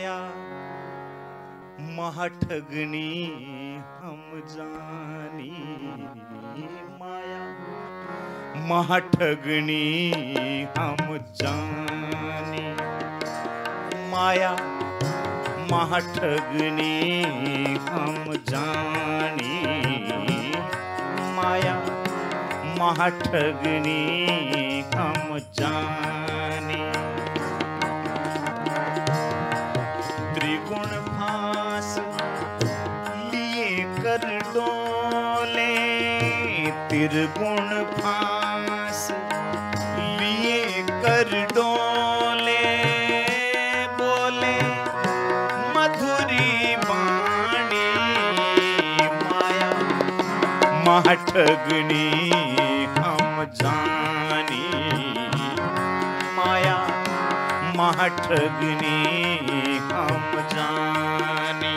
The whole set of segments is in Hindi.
माया महाठगनी हम जानी, माया महाठगनी हम जानी, माया महाठगनी हम जानी, माया महाठगनी हम जानी। त्रिगुण फांस लिए कर डोले, त्रिगुण फांस लिए कर डोले, बोले मधुरी वाणी, माया महाठगनी हम जानी, माया महाठगनी हम जानी।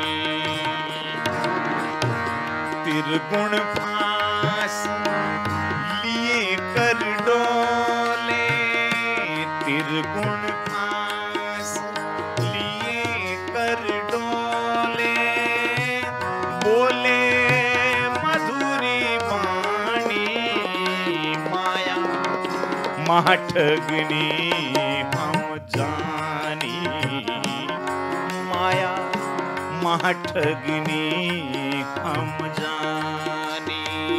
त्रिगुण फांस लिए कर डोले, त्रिगुण फांस लिए कर डोले, बोले मधुरी वाणी, माया महाठगनी हम जानी, माया महाठगनी हम जानी।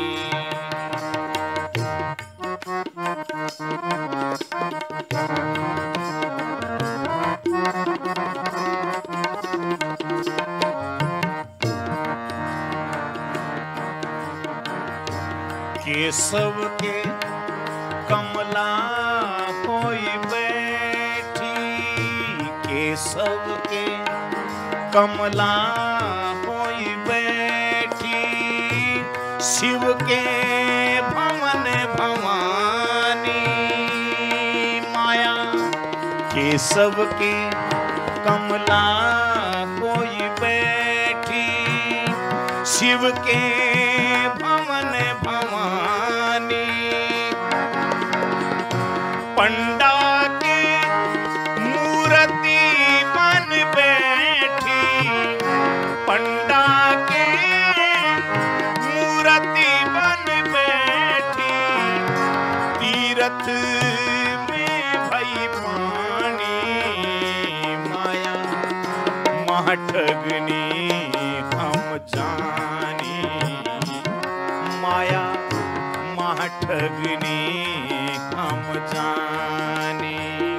केशव के कमला होई बैठी, केशव के कमला होई बैठी, शिव के भवन भवानी, माया केशव के कमला होई बैठी, शिव के भवन भवानी। पंडा के मूर्ति बन बैठी, पंडा के मूर्ति बन बैठी, तीरथ में भई पानी, माया महाठगनी हम जानी, माया महाठगनी हम जानी।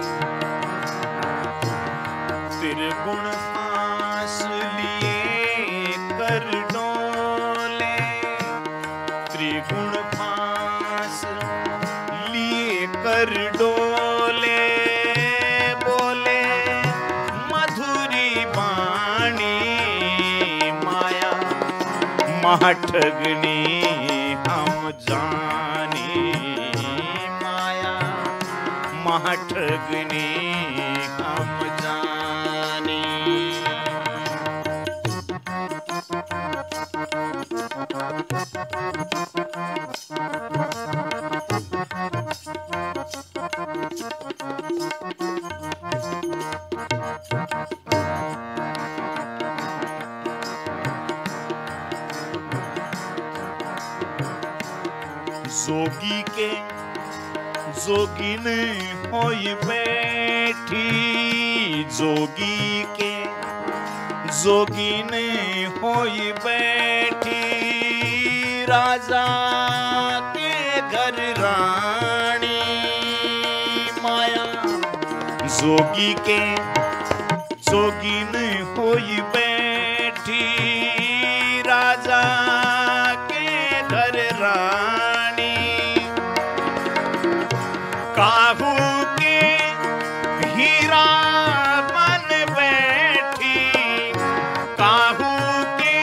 त्रिगुण फांस लिए कर डोले, त्रिगुण फांस लिए कर डोले, बोले मधुरी वाणी, माया महाठगनी हम जानी, माया महाठगनी हम जानी। जोगी के जोगिन होई बैठी, जोगी के जोगिन होई बैठी, राजा के घर रानी, माया जोगी के जोगिन होई बैठी, राजा के घर रानी। काहू के हीरा बन बैठी, काहू के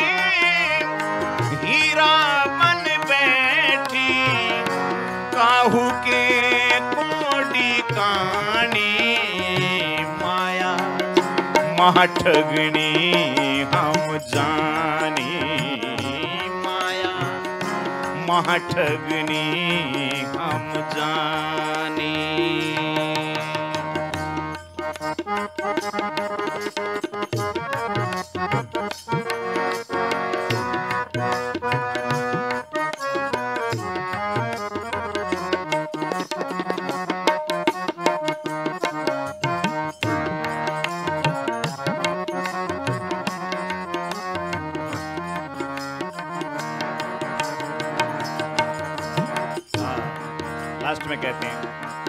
हीरा बन बैठी, काहू के कोडी कानी, माया महाठगनी हम जानी, माया महाठगनी हम जानी। लास्ट में कहते हैं,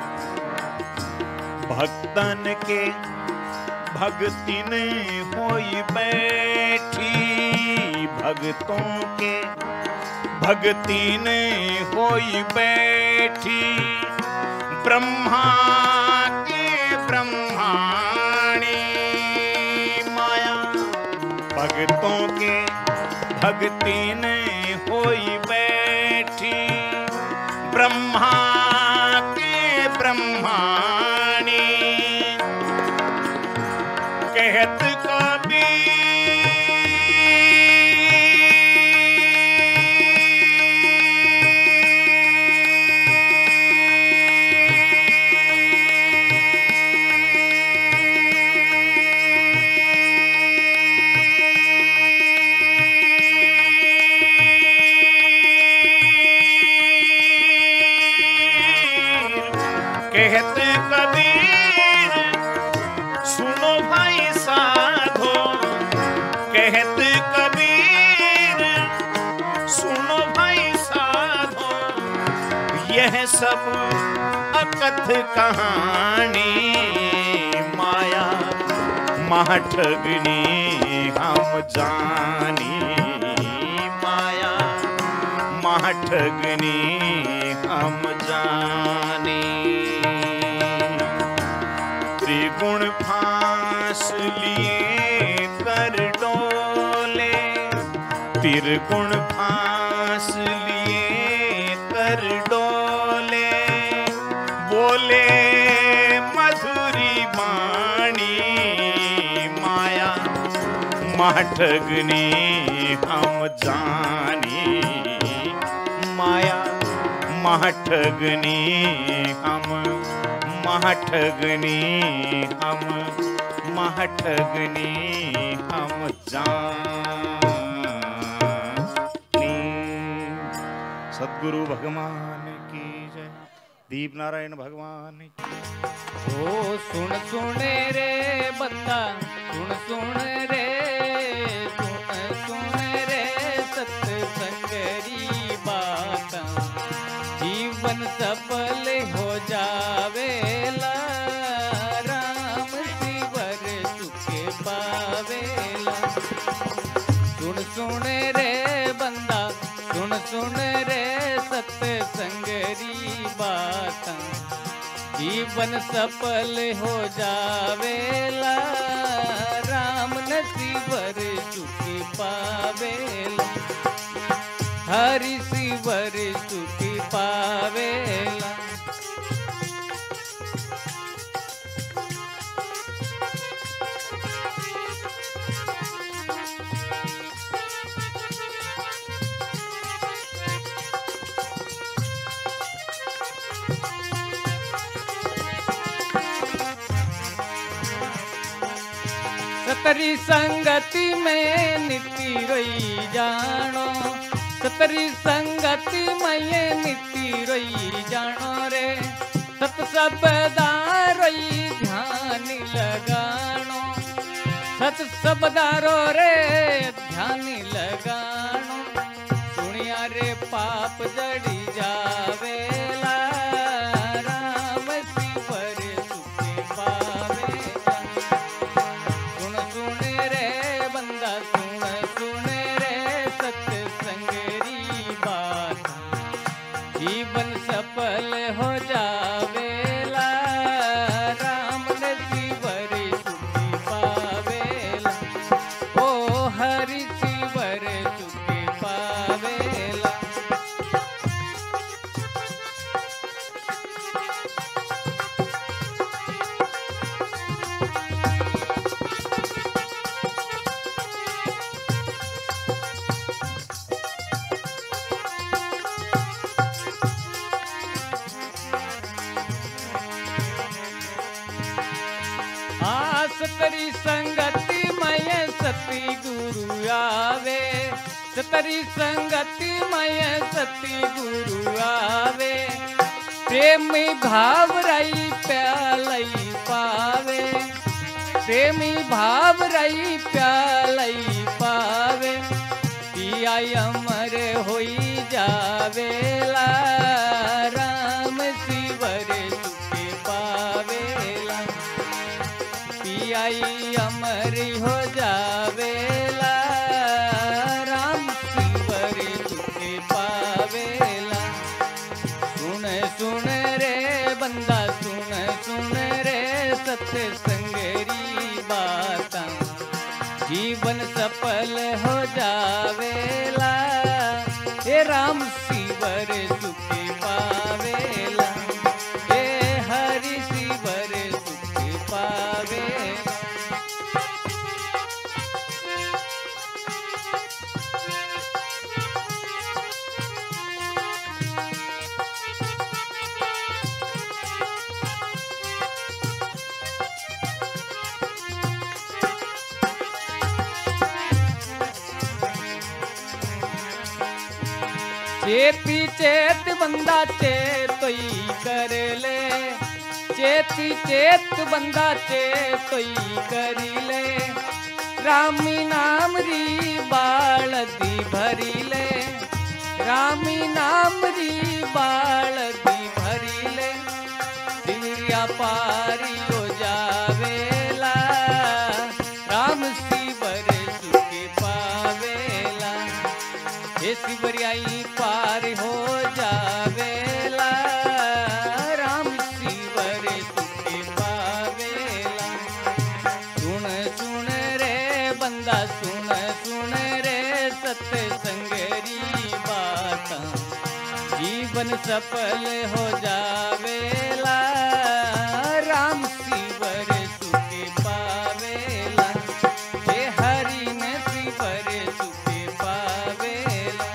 भक्तन के भक्ति ने होई बैठी, भक्तों के भक्ति ने होई बैठी, ब्रह्मा के ब्रह्माणी माया। भक्तों के भक्ति ने होई बैठी, ब्रह्मा के ब्रह्माणी। कहत कबीर कहत कबीर सुनो भाई साधो, कहत कबीर सुनो भाई साधो, यह सब अकथ कहानी माया महठगनी हम जानी, माया महठगनी हम जानी। त्रिगुण फांस लिए कर डोले, त्रिगुण फांस लिए कर डोले, बोले मधुरी वाणी माया महठगनी हम जानी, माया महठगनी हम, महठगनी हम, महठगनी हम जानी। सद्गुरु भगवान की जय, दीप नारायण भगवान की। ओ सुन सुन रे बंदा, सुन सुन रे, सुन सुन रे सत्संगरी बात, जीवन सफल हो जावेला, राम सिवर सुखे पावेला। सुन सुन रे बंदा, सुन सुन रे सत्संगरी बात, जीवन सफल हो जावेला, राम नसीबर सुखी पावेला, हरि सिवर सुखी पावेला। सतरी संगति में निति रोई जानो, सतरी संगति में निति रोई जानो रे, सत सबदा रोई ध्यान लगानो, सत सबदारो रे ध्यान लगानो। सुनिया रे पाप जड़ी जावेला, राम सिवर सुखे पावेला। सुन सुन रे बंदा, सुन सुन रे सत्संगरी बात, जीवन सफल हो जावेला, राम सिवर सुखी पावेला, ओ हरि सिवर सुखी पावेला। संगति मय सती गुरु आवे, सतरी संगति मय सती गुरु आवे। प्रेमी भाव रही प्यालई पावे, प्रेमी भाव रही प्यालई पावे। पिया अमर होई जावेला, राम शिवर सुखे पावेला। पिया अमर हो जावेला, राम शिवर सुखे पावेला। सुन सुन रे बंदा सुन सुन रे सत्संगरी बातां, जीवन सफल हो जावेला। हे राम शिवर सुखी पावेला, हे हरि शिवर सुखी पावेला। चेती चेत बंदा चेतोई कर ले, चेती चेत बंदा चेतोई करी ले। रामी नाम री बालदी भरी ले, रामी नाम री बालदी भरी ले। दिव्या पारी हो जावेला, राम शिवर सुखे पावेला। हे शिवरियाई पार हो जावेला, राम शिवर सुखे पावेला। सुन सुन रे बंदा सुन सुन रे सत्संगरी बातां, जीवन सफल हो जावेला, राम शिवर सुखे पावेला। हे हरि ने शिवर सुखे पावेला।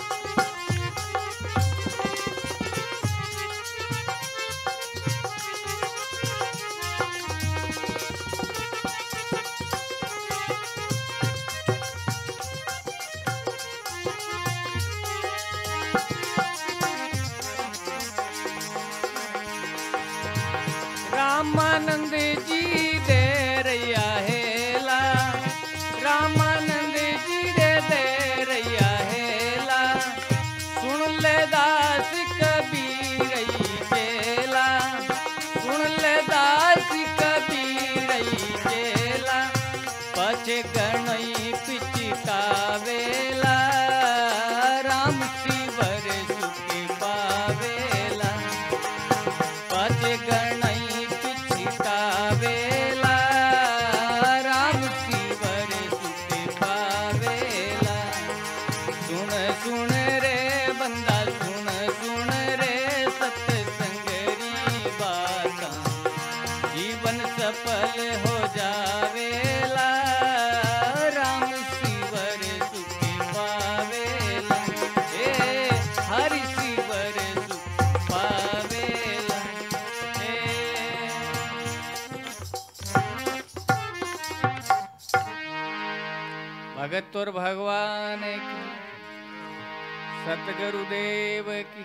रामानंद जी दे रैया हेला, रामानंद जी दे रैया हेला। सुन ले दास कबीर चेला, सुन ले दास कबीर चेला। पछे गणई पिचकावेला, राम शिवर सुखी पावेला। पछे गणई पिचकावेला, राम शिवर सुखे पावेला। सुन सुन रे बंदा सुन सुन रे सत्संगरी बातां, जीवन सफल हो जावेला, राम शिवर सुखे पावेला। हे हरि शिवर सुख पावेला। भगत और भगवान की, सतगुरुदेव की।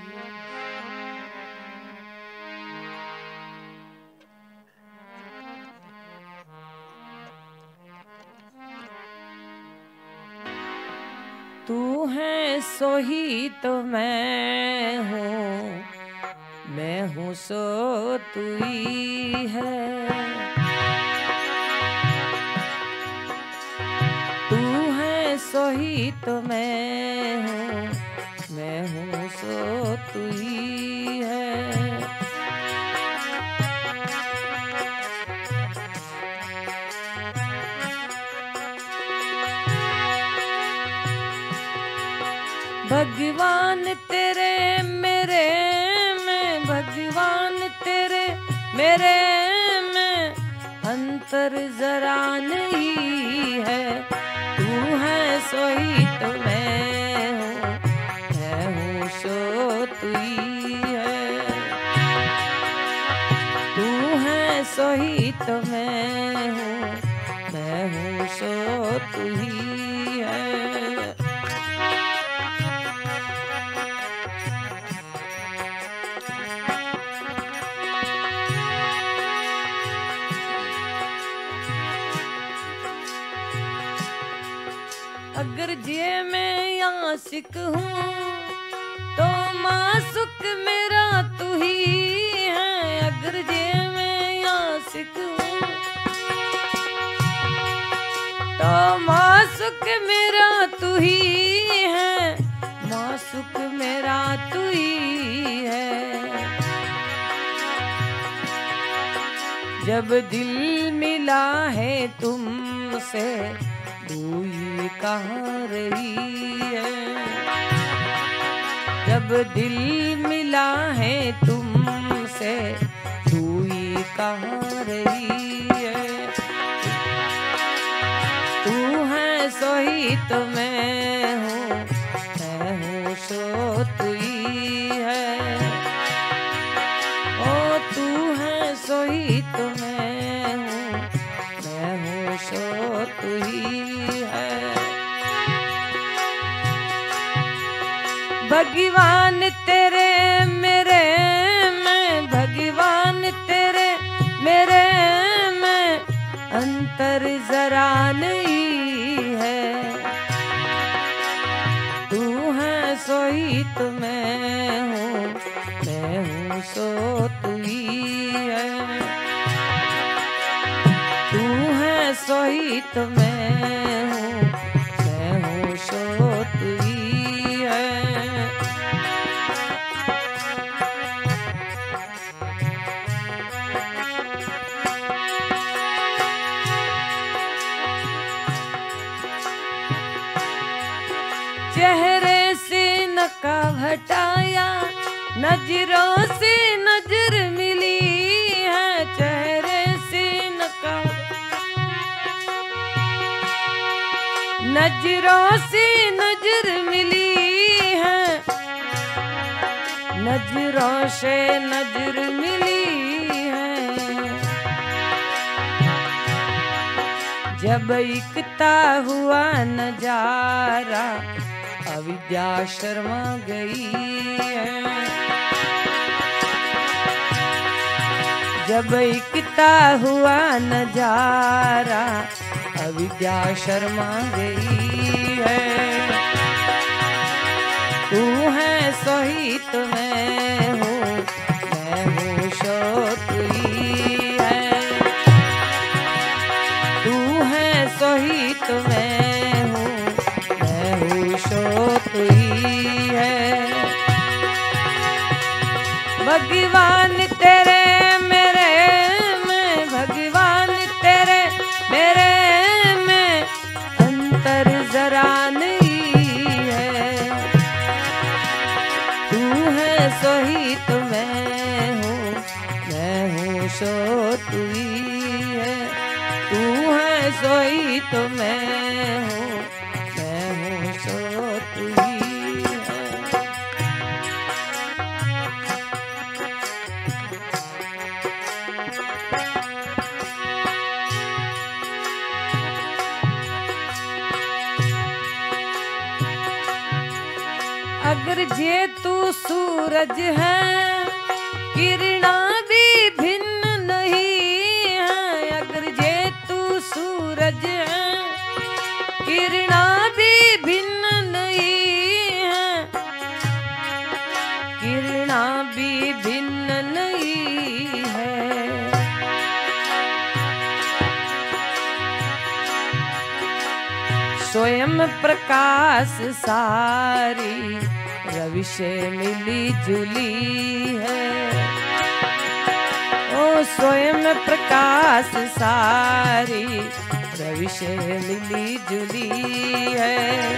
तू है सोही तो मैं हूँ सो तू ही है। तू है सोही तो मैं हूँ सो तू ही है। भगवान तेरे मेरे में, भगवान तेरे मेरे में अंतर जरा नहीं है। तू है सोही तो मैं हूँ सो तू ही है। तू है सोही तो मैं तू ही है। अगर जे मैं आशिक हूँ तो मासुक मेरा तू ही है। अगर जे मैं आशिक हूँ तो मासुक मेरा तू ही है, मासुक मेरा तू ही है। जब दिल मिला है तुमसे दूरी कहाँ रही है। जब दिल मिला है तुमसे दूरी कहाँ रही है। तू है सोई तो मैं हूँ सो तू ही है। ओ तू है सोई तो मैं हूँ सो तू ही है। भगवान तेरे मेरे में, भगवान तेरे मेरे में अंतर जरा नहीं है। तू है सोई तो मैं हूँ सो तू ही है। तू है सोई तो मैं हूँ सो तू ही है। चेहरे से नकाब हटाया, नजरों से नजर मिली है। चेहरे से नकाब, नजरों से नजर मिली है, नजरों से नजर मिली है। जब इकता हुआ नजारा अविद्या शर्मा गई है। जब इकता हुआ नजारा अविद्या शर्मा गई है। तू है सोई तो मैं हूँ सो तू ही है। तू है सोई तो मैं हूँ सो तू ही है। भगवान तेरे मेरे में, भगवान तेरे मेरे में अंतर जरा नहीं है। तू है सोई तो मैं हूँ सो तू ही है। तू है सोई तो मैं हूँ सो तू ही है। अगर जे तू सूरज है किरणा भी भिन्न नहीं है। अगर जे तू सूरज है किरणा भी भिन्न नहीं है, किरणा भी भिन्न नहीं है। स्वयं प्रकाश सारी रवि से मिली जुली है। ओ स्वयं प्रकाश सारी रवि से मिली जुली है।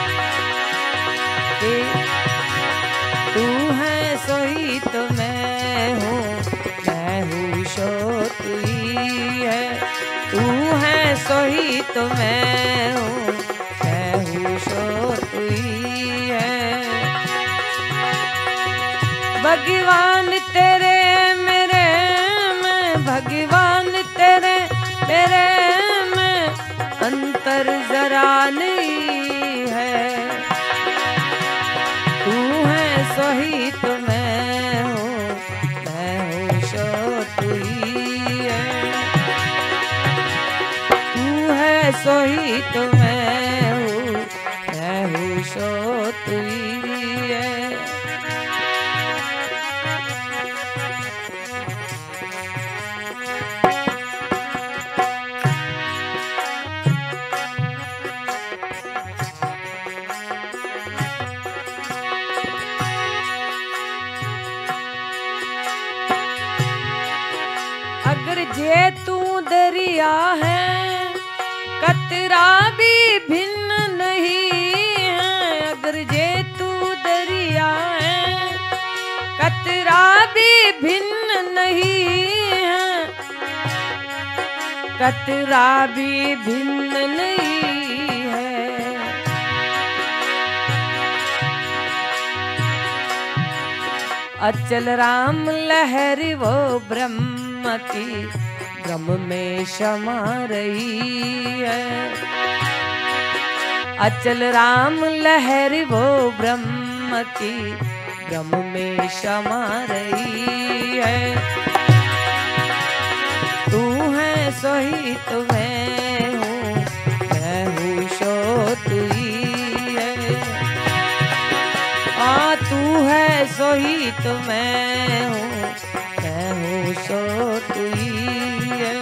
तू है सोई तो मैं हूँ सो तू ही है। तू है सोई तो मैं हूँ सो तू ही है। भगवान तेरे मेरे में, भगवान तेरे मेरे में अंतर अंतर जरा नहीं है। तू है सोही तो मैं हूँ सो तू ही है। तू है सोही तो मैं हूँ सो तू ही है। अगर जे तू दरिया है कतरा भी भिन्न नहीं है। अगर जे तू दरिया है कतरा भी भिन्न नहीं है। कतरा भी भिन्न नहीं है। अचल राम लहरी वो ब्रह्म की ब्रह्म में क्षमा रही है। अचल राम लहर वो ब्रह्म की ब्रह्म में क्षमा रही है। तू है सोही तो मैं हूँ सो तू ही है। तू है सोही तो मैं हूँ सो तू ही है।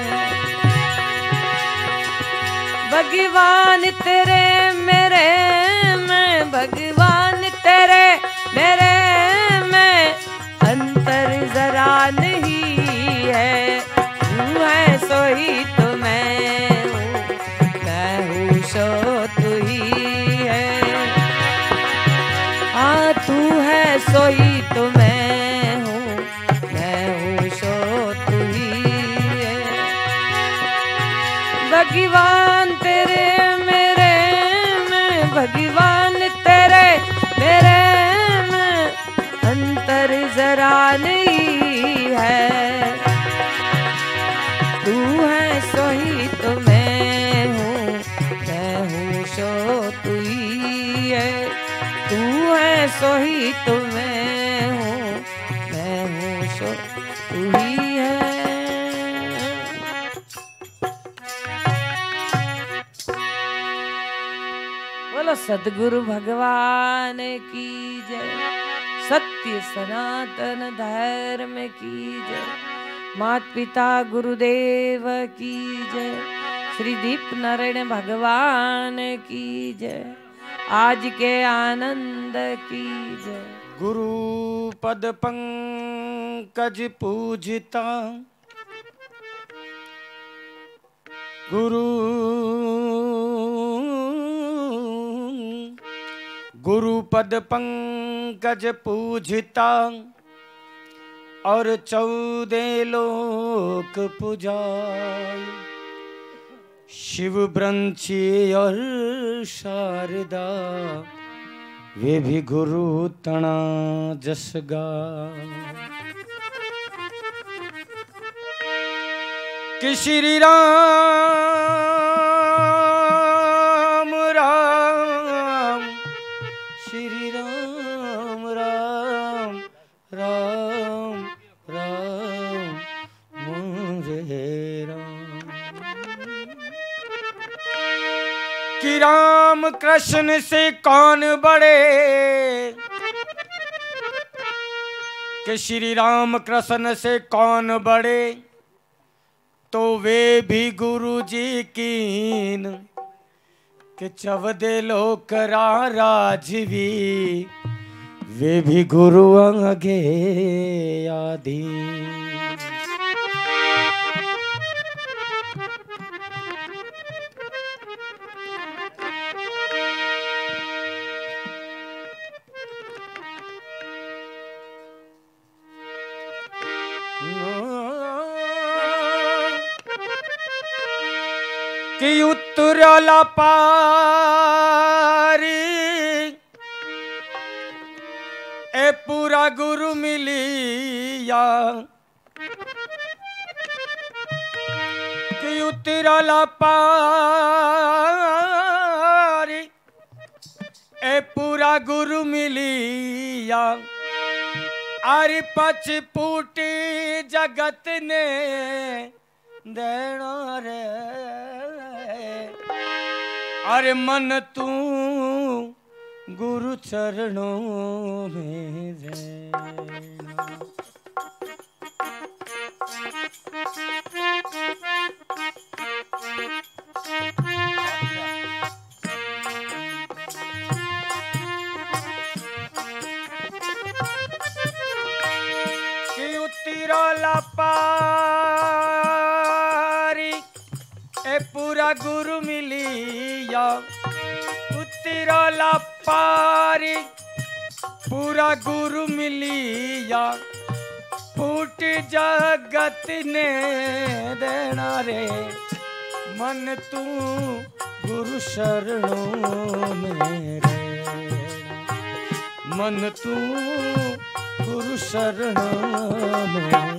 भगवान तेरे मेरे में, भगवान तेरे मेरे में अंतर जरा नहीं है। तू है सोही तो मैं हूँ सो तू ही है। तू है सोही तो मैं हूँ सो तू ही है। भगवान तेरे मेरे में, भगवान तेरे मेरे में अंतर जरा नहीं है। तू है सोही तो मैं हूँ सो तू ही है। तू है सोही तो मैं हूँ सो तू ही है। बोलो सद्गुरु भगवान की जय। सत्य सनातन धर्म की जय। मात पिता गुरुदेव की जय। श्री दीप नारायण भगवान की जय। आज के आनंद की जय। गुरु पद पंकज पूजिता, गुरु पद पंकज पूजिता और 14 लोक पुजाई। शिव ब्रंची और शारदा वे भी गुरु तना जस गा। कि श्री राम राम श्री राम राम राम राम मुझे राम। कि राम कृष्ण से कौन बड़े, कि श्री राम कृष्ण से कौन बड़े, तो वे भी गुरु जी कीन। कि 14 लोक राजवी वे भी गुरु आगे आधीन। कि उत्तराला पारी ए पूरा गुरु मिलिया। कि उत्तराला पारी मिलिया अरे पचपूटी जगत ने देना रे अरे मन तू गुरु चरणों में देना। तिरोला पारी ए पूरा गुरु मिलिया तिरोला पारी पूरा गुरु मिलिया फूट जगत ने देना रे मन तू गुरु शरणों में रहना मन तू गुरु शरणों में।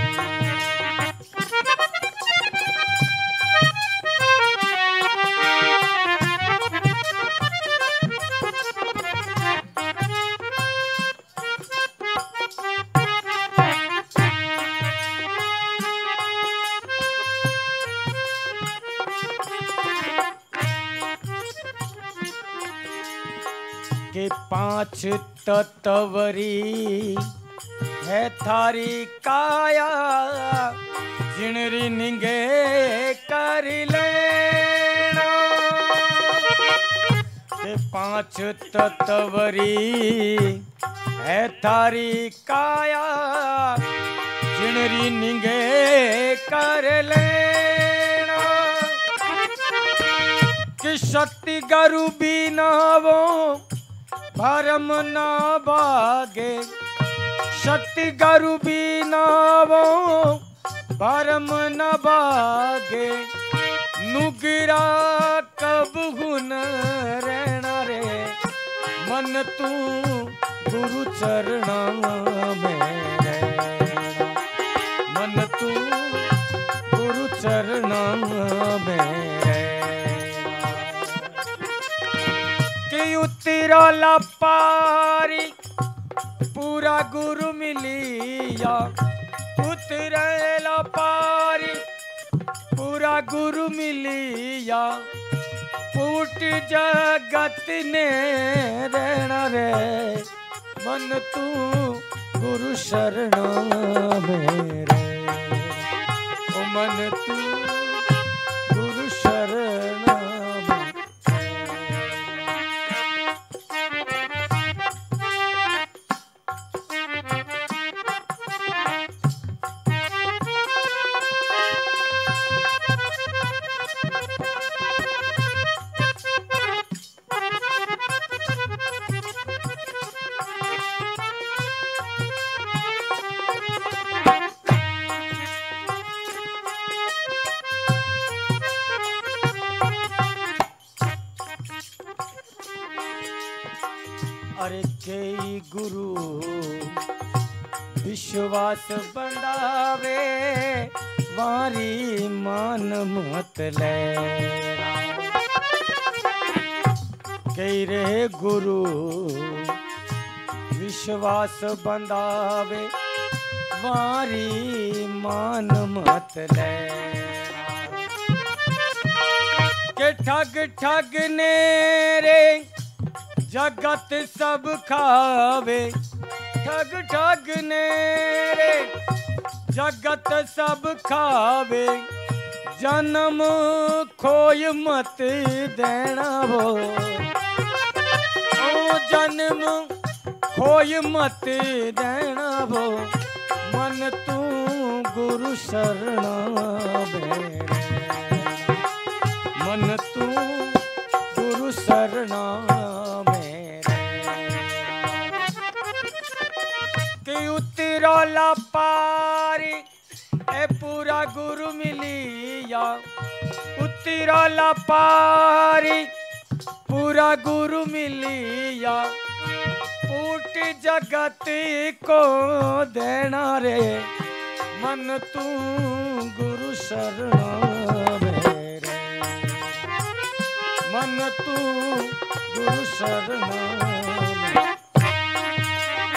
के पांच तत्वरी है थारी काया जिनरी निंगे कर लेना के पांच तत्वरी है थारी काया जिनरी निंगे कर लेना कि शक्ति गुरु बिनावो भरम न भागे शक्ति गुरु बिनावो भरम न भागे नुगिरा कब गुण रहना रे मन तू गुरु चरणों में रहना मन तू गुरु चरणों में कि उतिरोला पारी पूरा गुरु मिलिया उतरेला पारी पूरा गुरु मिलिया फूट जगत ने देना रे मन तू गुरु शरणों में रे ओ मन तू गुरु शरणों में। अरे कई गुरु विश्वास बढ़ावे वारी मान मत ले कई रे गुरु विश्वास बंधावे वारी मान मत ले के ठग ठग ने रे जगत सब खावे ठग ठग ने रे जगत सब खावे जन्म खोय मत देना वो ओ जन्म खोय मत देना वो मन तू गुरु शरणों में मन तू गुरु शरणों उतिरोला पारी ए पूरा गुरु मिलिया उतिरोला पारी पूरा गुरु मिलिया फूट जगत को देना रे मन तू गुरु शरणों में रे मन तू गुरु शरणों में।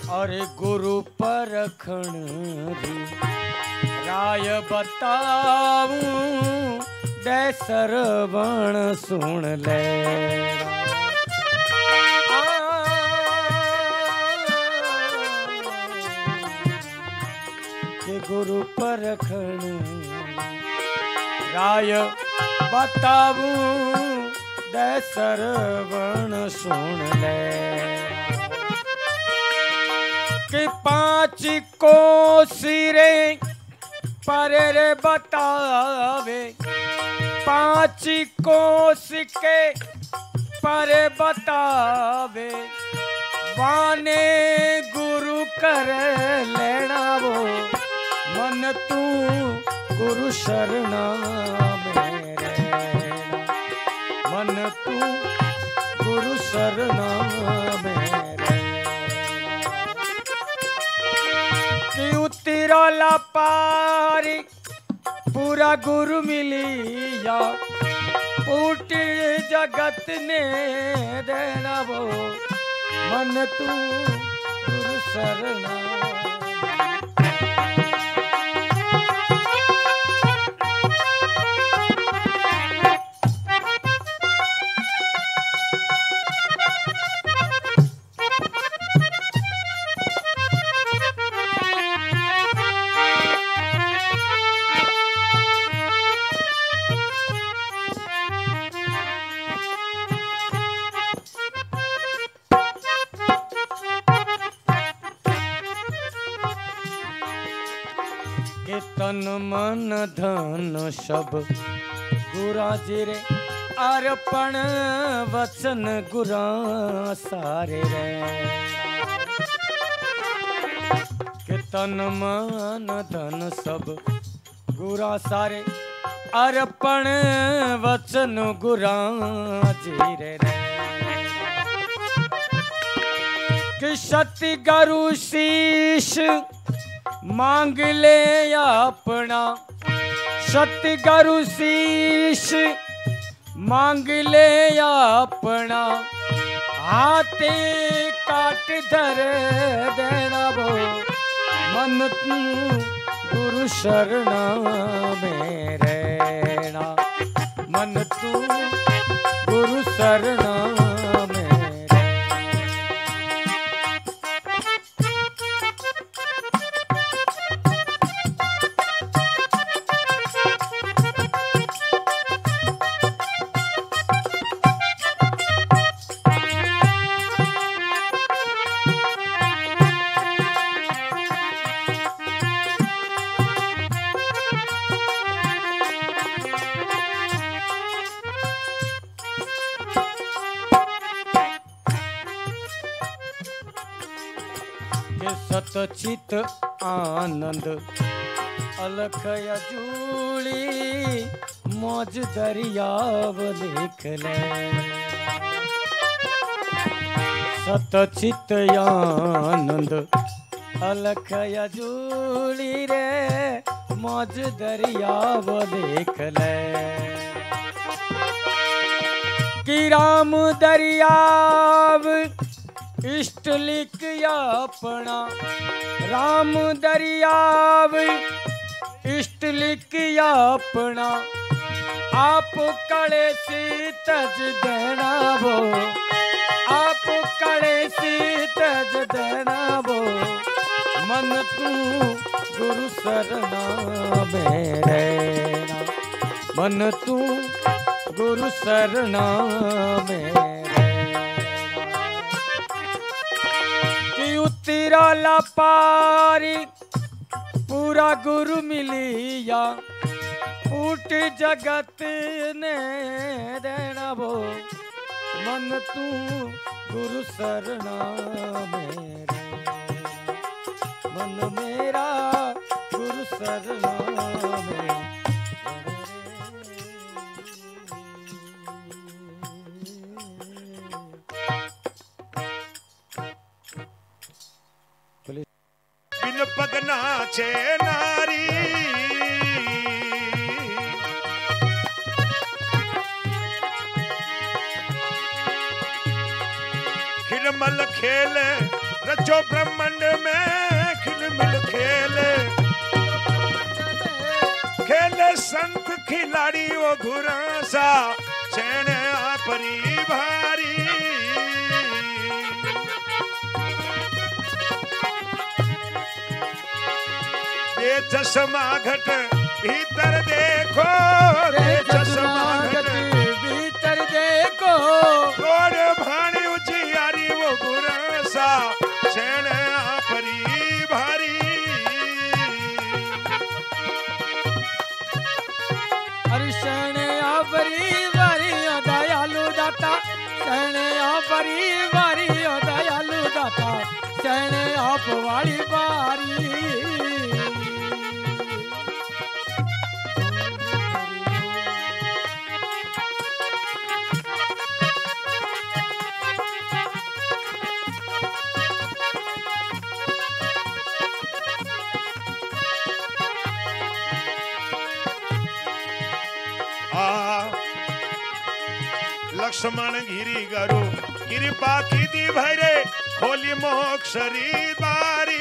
अरे गुरु परखण दी राय बताऊं दे सरवण सुन ले के गुरु परखण राय बताऊं दे सरवण सुन ले कि 5 कोसिरे पर रे बतावे 5 कोस के पर बतावे वाने गुरु कर लेना वो मन तू गुरु शरणा मेरे मन तू गुरु शरणा मेरे कि उतिरोला पारी पूरा गुरु मिलिया ऊटी जगत ने देना वो मन तू गुरु शरणा तन मन धन सब गुरा जिरे अर्पण वचन गुरा सारे रे के तन मन धन सब गुरा सारे अर्पण वचन गुरा जिरे रे कि सती गुरु शीश मांग ले अपना सतगुरु शीश मांग ले अपना हाथे काट धर देना वो मन तू गुरु शरणा मेरे ना मन तू गुरु शरणा सतचित आनंद अलख अजूली मौज दरियाव लिख ले सतचित आनंद अलख अजूली रे मौज दरियाव लिख ले कि राम दरियाव इष्ट लिख अपना राम दरियाव इष्ट लिख अपना आप कड़े सी तज देना वो आप कड़े सी तज देना वो मन तू गुरु शरणा मेरे मन तू गुरु शरणा मेरे उतिरोला पारी पूरा गुरु मिलिया ऊट जगत ने देना वो मन तू गुरु शरणा मेरे मन मेरा गुरु शरणा मेरे बिन पगना छे नारी खिलमल खेल रचो ब्रह्मंड खिलाड़ी वो घुरासा सैन परी भारी ये चश्मा घट भीतर देखो चश्मा घट भीतर देखो रोड भाणी उजियारी वो गुरसा सैन परी भारी अरे सैन परी भारी दयालु दाता सैन परी भारी दयालु दाता सैन आप वाली बारी लक्ष्मण गिरी गरु कृपा की दी भरे खोली मोक्षरी बारी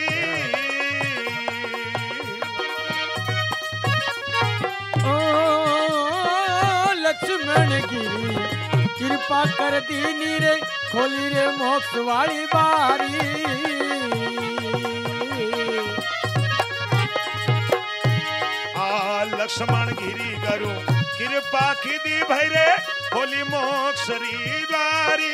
ओ लक्ष्मण गिरी कृपा कर दीनी रे खोली रे मोक्ष वाली बारी लक्ष्मण गिरी गरु कृपा की दी भरे खोली मोक्षरी द्वारी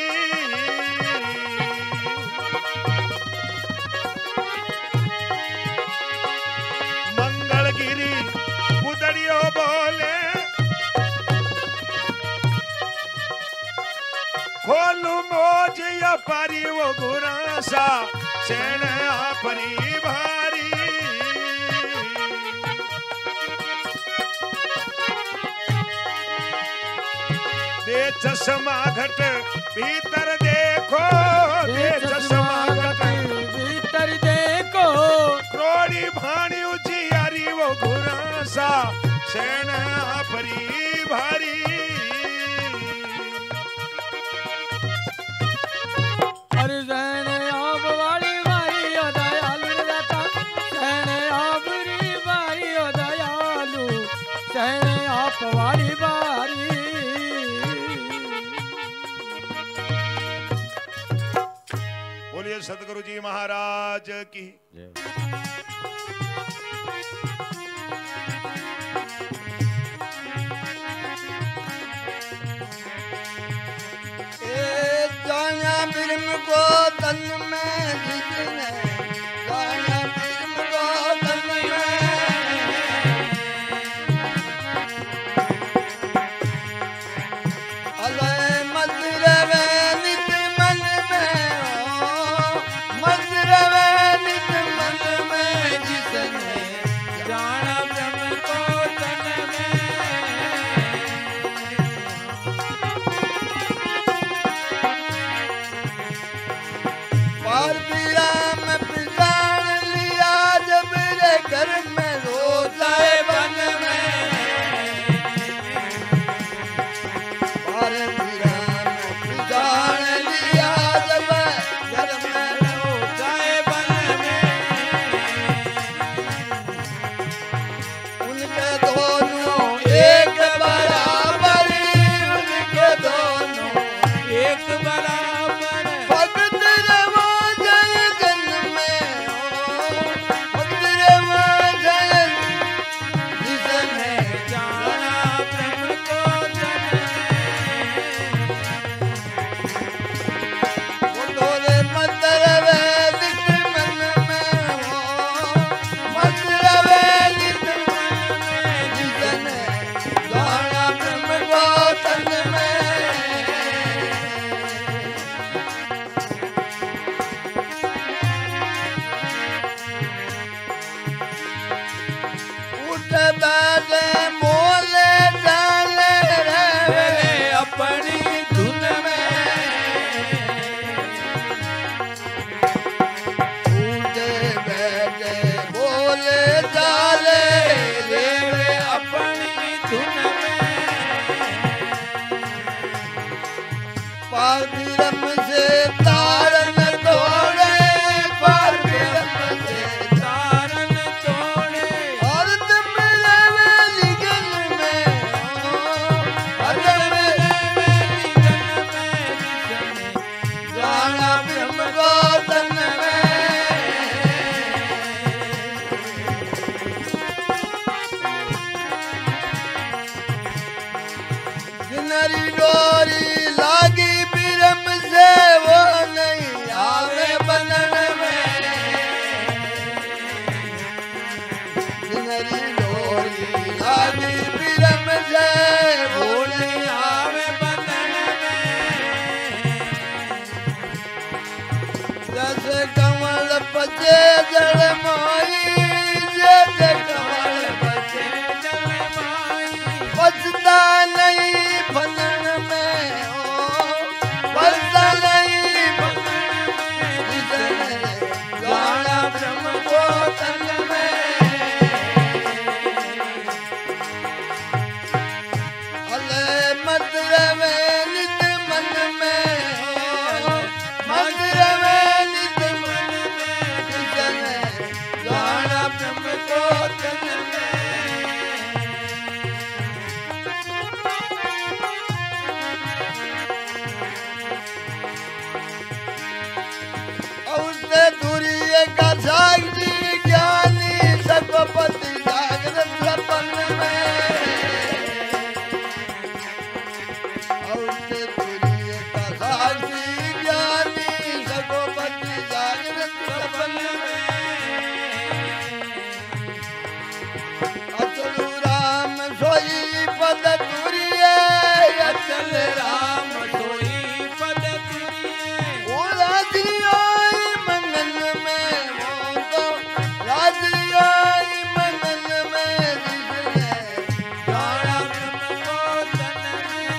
मंगल गिरी कुदड़ियो बोले खोलू मोज या पारी वो गुरासा सैन परी भारी दे चश्मा घट भीतर देखो दे चश्मा घट भीतर देखो क्रोड़ी भाणी उजियारी वो घुरासा सैन परी भारी अरे सैन आप वाली बारी दयालु दाता सैन आप री बारी दयालु सैन आप वाली बारी बोलिए सतगुरु जी महाराज की जाना ब्रह्म को तन में जितने जाना ब्रह्म को तन में अलय मधुर वे नित मन में हो मधुर वे नित मन में जितने जाना ब्रह्म को तन में पार में पिजान लिया जब रे घर में रोजाए बन में पार में पिजान लिया जब घर में रोजाए बन में उनके दोनों एक बराबर उनके दोनों एक बराबर भगत रवा जय जन में भगत रवा जय जिसने जाना ब्रह्म को जन वो तोरे मंत्र वैदिक मन में हो मंत्र वैदिक मन में जिसने जाना ब्रह्म को तन में उठ बैठे मोले डाले रे अपनी धुन में उठ बैठे बोले डाले रे अपनी धुन में पार ब्रह्म से तारन तोड़े पार ब्रह्म से तारन तोड़े और तुम मिले जैसे कमल बचे जल माई, जैसे कमल बचे जल माई, बचता नहीं फलन में हो, बचता नहीं फलन में, जिसने जाना ब्रह्म को तन में, अले मत रवे नित मन में हो, मत रवे नित मन में, जिसने जाना ब्रह्म को तन में। उसने दूरी का साक्षी ज्ञानी सगोपति जागृत सपन में, उसने दूरी का साक्षी ज्ञानी सगोपति जागृत सपन में, अचल राम सोई पद तुरिये, अचल राम सोई पद तुरिये, वो रात्रि आई मंगल में, वो तो रात्रि आई मंगल में, जिसने जाना ब्रह्म को तन में।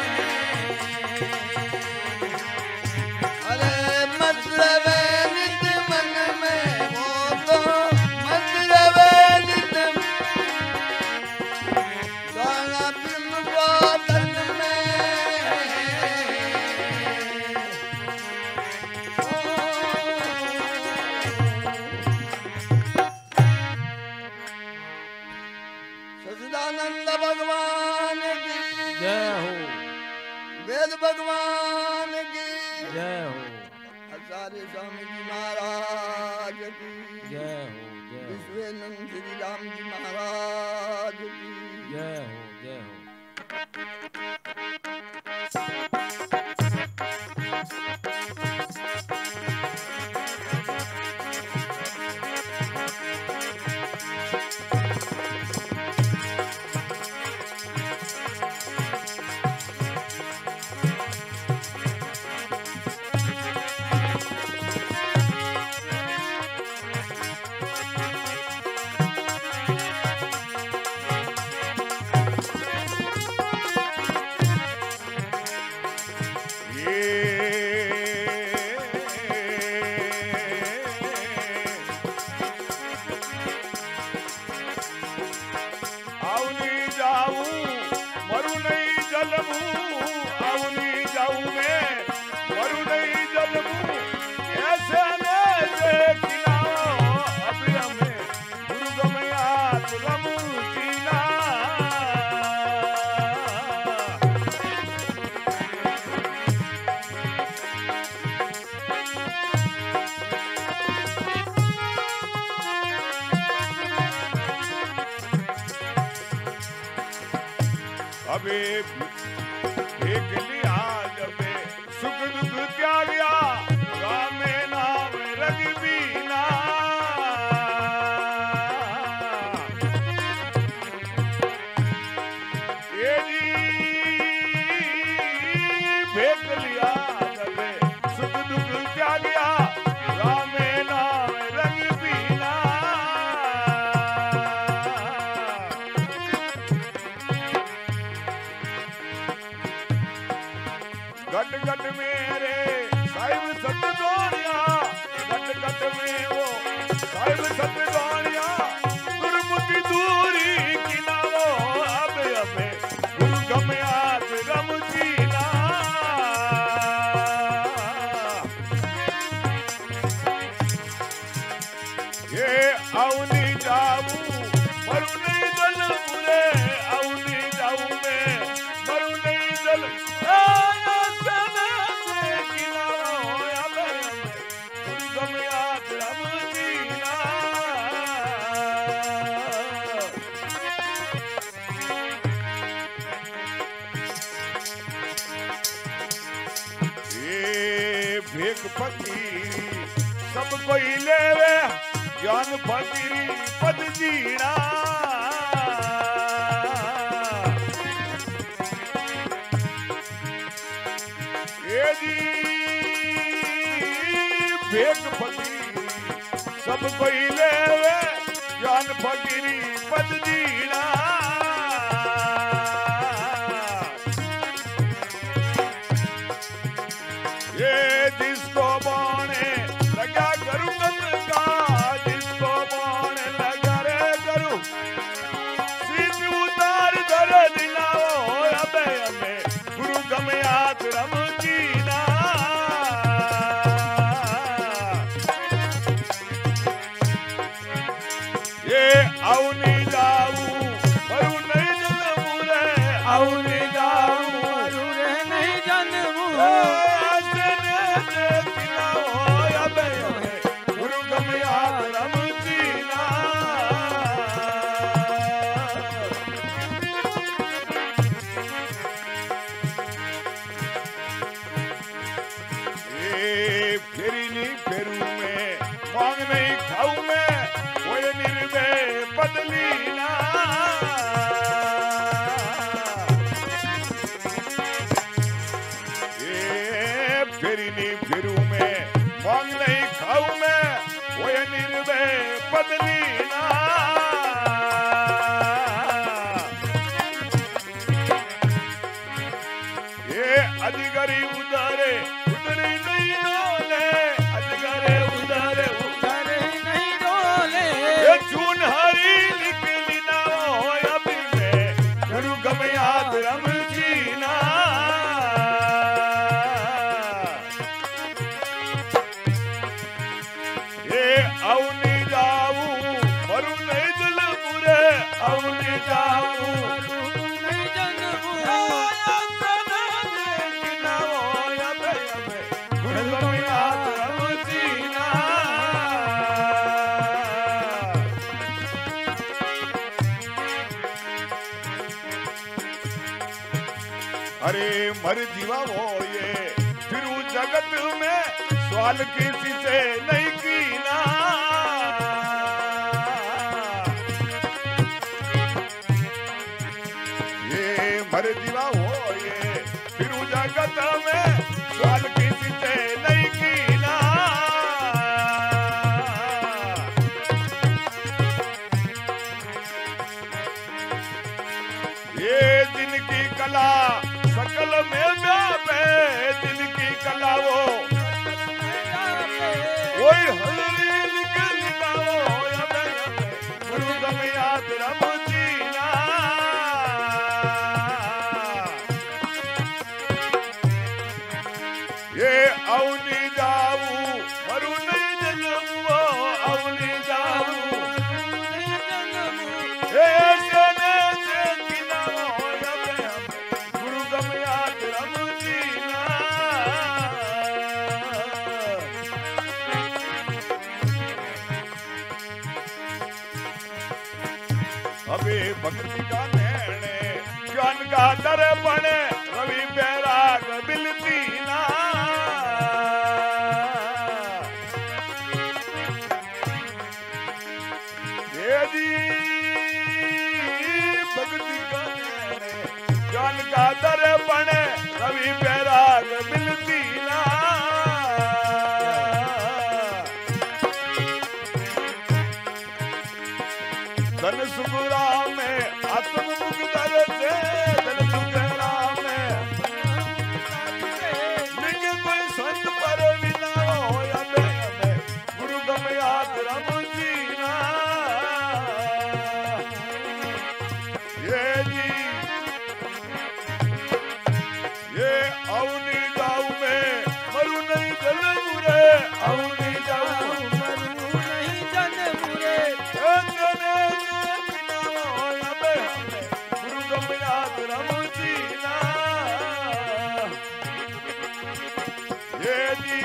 अरे मत रवे नित मन में, वो तो मत रवे नित जाना ब्रह्म को तन में। सच्चिदानंद भगवान की जय हो, वेद भगवान की जय हो, आचार्य स्वामी जी महाराज की जय हो, जय हो, विश्वेनंद श्री राम जी महाराज की जय हो, जय हो। आवनी जाऊं मरु नहीं जलबू, आवनी जाऊं मैं मरु नहीं जलबू, ऐसे ने देखना अब हमें दुर्गम याद रमू कीना। अबे एक लिया जबे सुख दुख त्यागया, राम नाम रघुबीना। ये जी भेक लिया जबे सुख दुख त्यागया, राम नाम रघुबीना। गट गट मेरे साहिब सत दोनिया, गट गट में वो साहिब सत दोनिया, गुरमुखी दूरी किनारो अब हमें गुरु गमयात रम जीना। ये आवनी जाऊं मरु नहीं जल मुरे, आवनी जाऊं मैं मरु नहीं जल भेक फकीरी सब कोई लेवे, ज्ञान फकीरी पद जीना। ये जी भेक एक फकीरी सब कोई लेवे ज्ञान फकीरी पद जीना। ये जिसको बोने लगा करूं का, जिसको बोने लगा रे करूं सीधी उतार कर दिलाओ अबे अबे गुरु गम आश्रम जीना। ये औनी जाऊ मरू नहीं जन्मू रे, औनी जाऊ मरू रे नहीं जन्मू। गुरु गम आश्रम जीना। ये फेरी नहीं फेरू में मांग नहीं खाऊ में वो निर्वे बदलीना। ये फेरी नहीं फेरू में मांग नहीं खाऊ में वो निर्वे बदलीना। ये अधिकारी उदारे उधरे नहीं डोले, अधिकारी उदारे उधरे नहीं डोले। ये चून हरी निकली ना हो अभी मैं गुरु गम आश्रम जीना। ये औनी जाऊ मरू नहीं जन्मू रे, औनी जाऊ मरू नहीं जन्मू। गुरु गम आश्रम जीना। अरे मर जीवा वो ये फिर जगत में सवाल किसी से नहीं कीना। ये मर जीवा हो ये फिर जगत में सवाल किसी से नहीं कीना। ये जिनकी कला सकल में व्यापे, जिनकी कला वो कोई हरी निकलता हो अबे अबे गुरु गम आश्रम जीना। ये औनी जाऊ मरू नहीं जन्मू, औनी जाऊ नहीं जन्मू। सने से किना हो अबे अबे गुरु गम आश्रम जीना। अबे भक्ति का नैणे ज्ञान का दर्पण रवि बैराग बिलती ना। ये जी भक्ति का नैणे ज्ञान का दर्पण रवि बैराग बिलती ना। धन सुगुरा में आत्म मुक्तर से, धन सुगुरा में लिंग कोई संत पर विना हो अबे अबे गुरु गम आश्रम जीना। ये जी ये औनी जाऊ में मरू नहीं जन्मू रे, औनी जाऊ मरू नहीं जन्मू रे। गुरु गम आश्रम जीना। ये जी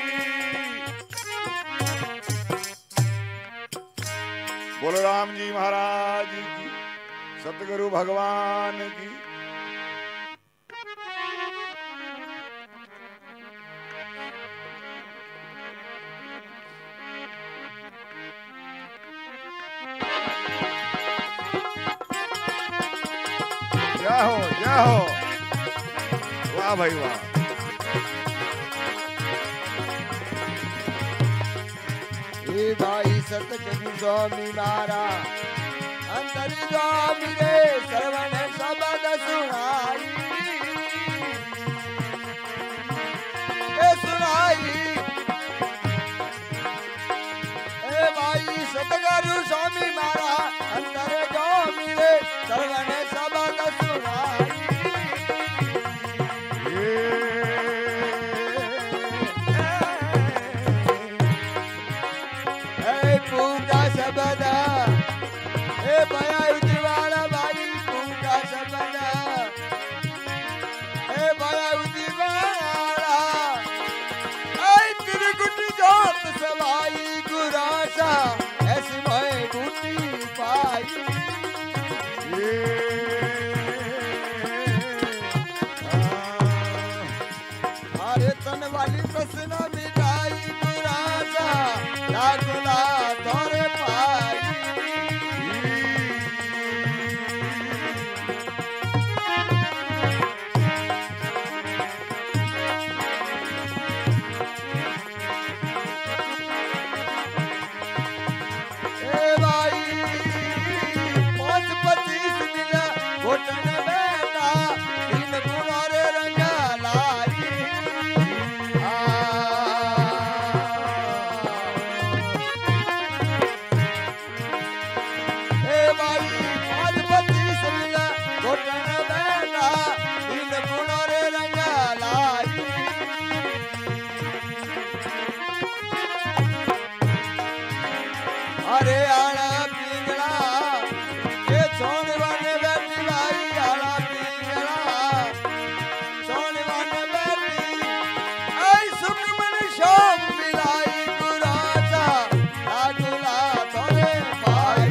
बोलो राम जी महाराज की, सतगुरु भगवान की। जय हो, वाह भाई वाह। हे भाई सतगुरु स्वामी मारा अंतर स्वामी रे श्रवण शब्द सुनाई सुनाई ए भाई सतगुरु स्वामी मारा अंतर स्वामी रे श्रवण शब्द सुनाई पूका शब्द हे भया उजीवाला भाई पूका शब्द हे भया उजीवाला ऐ त्रिकुट जोत सवाई गुरासा ऐसी मैं बूटी पाई अरे तन वाली प्रश्न मिटाई गुरासा लागुला तोरे पाई ए भाई 5-25 दिन घोटन बेटा 3 गुणोरे रंगा लाई अरे आला पिंगला ये सोने वाले बैठी भाई आला पिंगला सोने वाले बैठी आई सुब्रमण शाम बिलाई गुरासा लागुला तोरे पाई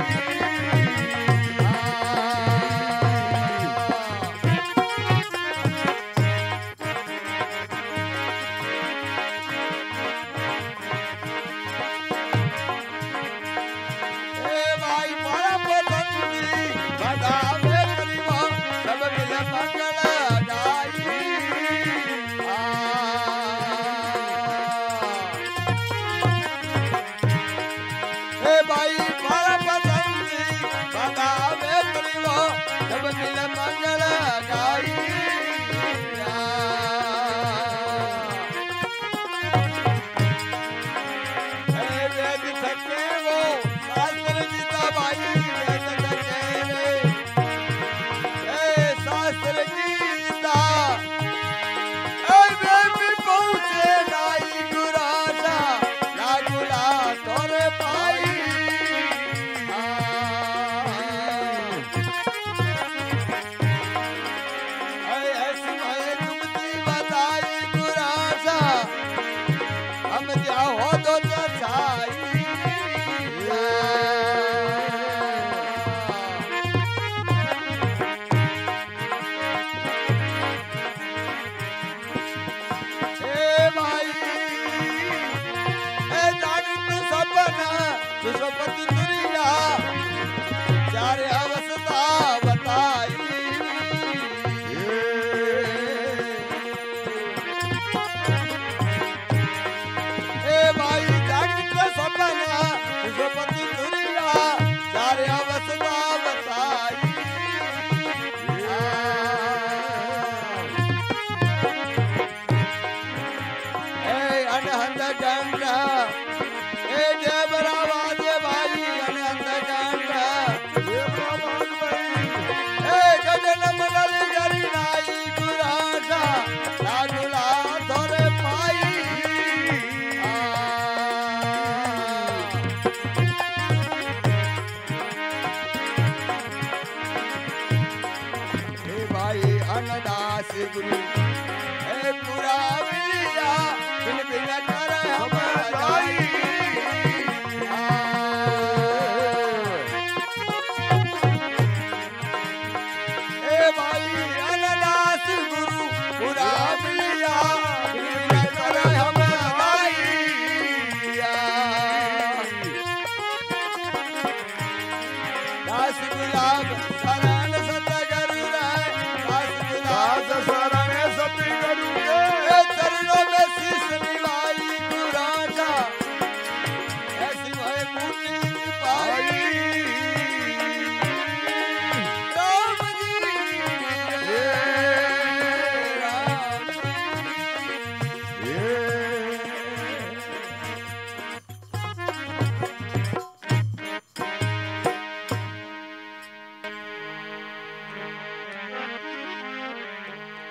ऐसी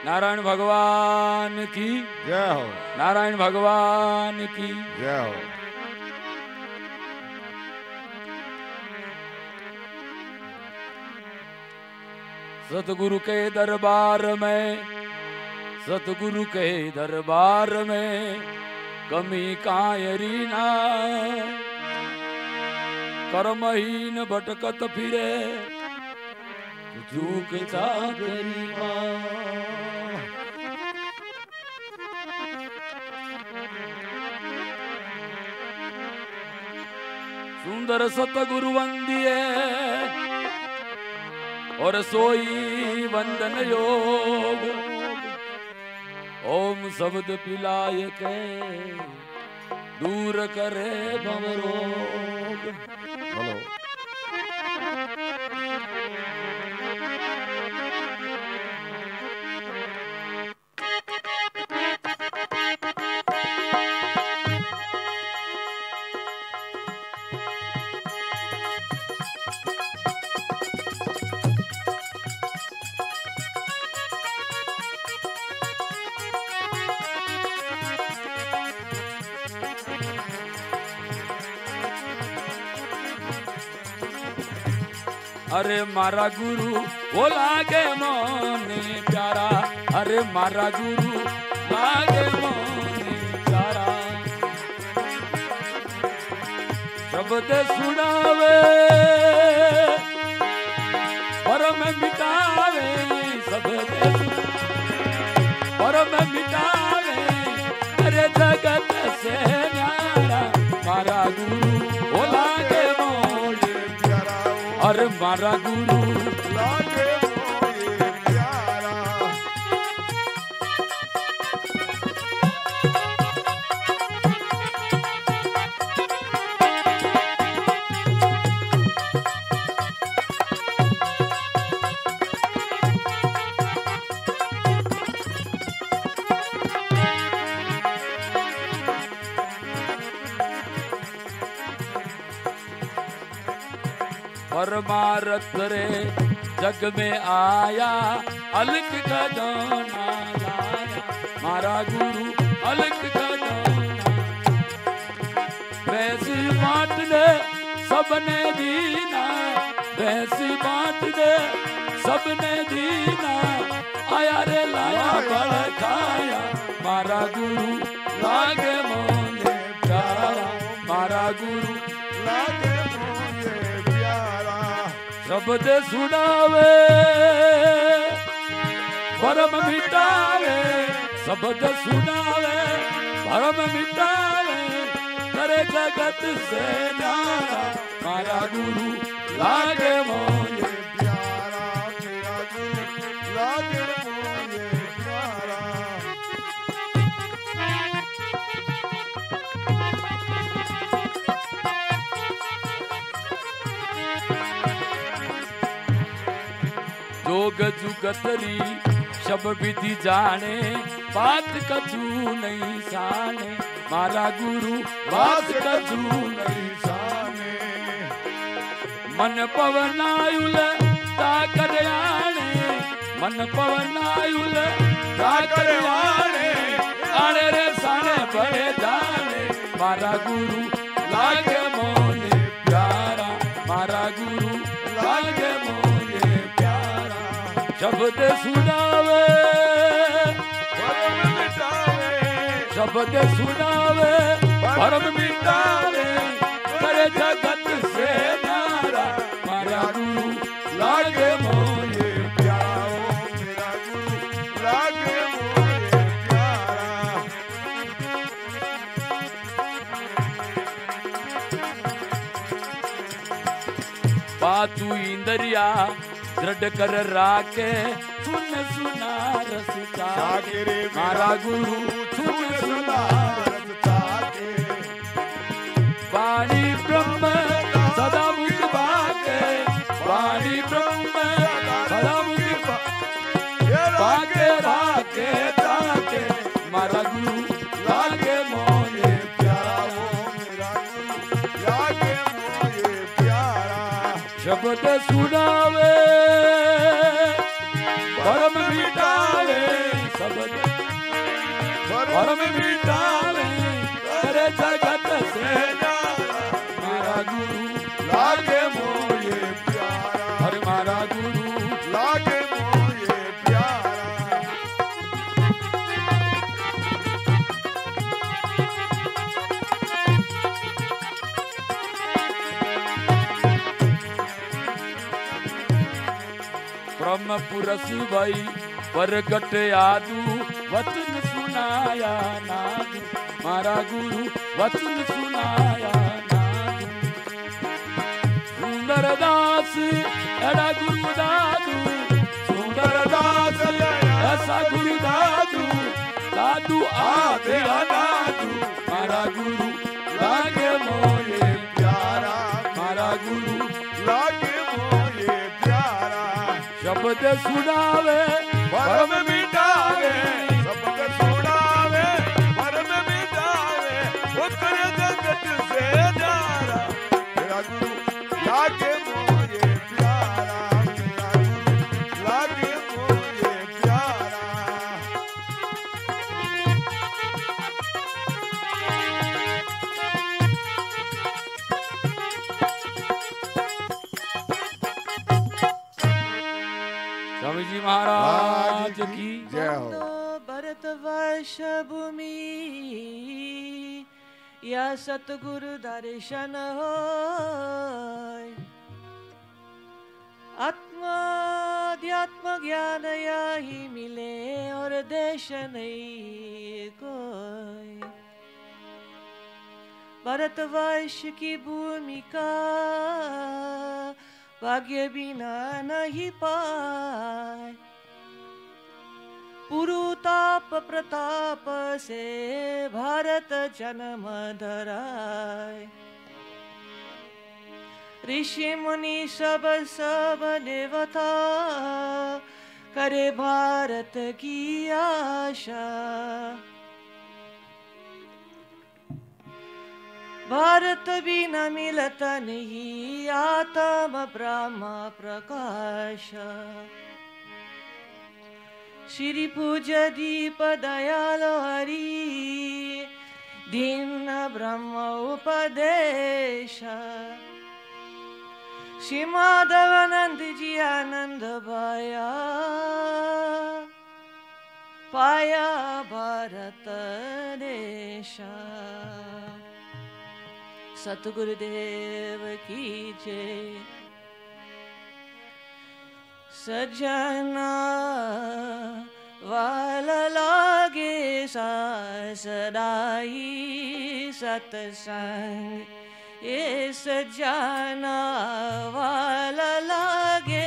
नारायण भगवान की जय हो, नारायण भगवान की जय हो। सतगुरु के दरबार में, सतगुरु के दरबार में कमी कायरी ना, कर्महीन भटकत फिरे झूकता गरीबा। सुंदर सतगुरु वंदिए और सोई वंदन योग, ओम शब्द पिलाय के दूर करे भवरोग। बोलो अरे मारा गुरु वो लागे मोने प्यारा, अरे मारा गुरु लागे मोने प्यारा। शब्द सुनावे परम मिटावे, शब्द परम मिटावे, अरे जगत से न्यारा। मारा गुरु वो लागे मोने प्यारा, अरे मारा गुरु लागे मोये प्यारा। परमारथ रे जग में आया, अलख खजाना लाया। मारा गुरु अलख खजाना, भैंस बांट दे सबने दीना, भैंस बांट दे सबने दीना। आया रे लाया बड़ खाया, मारा गुरु लागे मोने प्यारा, मारा गुरु लागे मोये प्यारा। शब्द सुनावे परम मिटावे, शब्द सुनावे परम मिटावे, करे जगत से न्यारा। मारा गुरु लागे मोने प्यारा, मेरा गुरु लागे मोये प्यारा। जोग जुगतरी शब विधि जाने, बात कछु नहीं साने। मारा गुरु बात कछु नहीं साने। मन पवनायुल ताकर आने, मन पवनायुल ताकर आने। आने रे साने बड़े जाने, मारा गुरु लागे मोने प्यारा, मारा गुरु लागे मोने प्यारा। शब्द सुनावे परम मिटावे, शब्द सुनावे परम मिटावे, करे जगत से न्यारा। मारा गुरु लागे मोने प्यारा। मेरा गुरु लागे मोये प्यारा। पातू इंदरिया दृढ़ कर राके, सुन सुना रस चाके। मारा गुरु सुन सुना रस चाके। वाणी ब्रह्म सदा मुख भागे, वाणी ब्रह्म सदा मुख भागे। राके ताके, मारा गुरु लागे मोने प्यारा, मेरा गुरु लागे मोये प्यारा। शब्द सुनावे परम मिटावे, भरम मिटावे करे जगत से न्यारा। मारा गुरु लागे मोये प्यारा, हर मारा गुरु लागे मोये प्यारा। ब्रह्म पुरस भाई परगट आदू वचन सुनाया नादू। मारा गुरु वचन सुनाया नादू। सुंदर दास एड़ा गुरु दादू, सुंदर दास ऐसा गुरु दादू। दादू आदे अनादू। मारा गुरु लागे मोये प्यारा, मारा गुरु लागे मोये प्यारा। शब्द सुनावे भरम मिटावे, शब्द सुनावे भरम मिटावे, उतर जगत से न्यारा। मेरा गुरु लागे मोये प्यारा, मेरा गुरु लागे मोये प्यारा। स्वामी जी महाराज की जय हो। भरतवर्ष भूमि या सतगुरु दर्शन हो। आत्माध्यात्म ज्ञान यही मिले और देश नहीं कोई। भरतवर्ष की भूमिका भाग्य बिना नहीं पाए। पुरुताप प्रताप से भारत जन्म धराए। ऋषि मुनि सब देवता करे भारत की आशा। भारत भी न मिलता नहीं आत्म ब्रह्म प्रकाश। श्री पूज दीप दयाल हरि दीन ब्रह्म उपदेश। श्री माधवानंद जी आनंद पाया भारत देश। सतगुरुदेव की जय। सजना वाला लागे सदाई सत्संग। ये सजना वाला लागे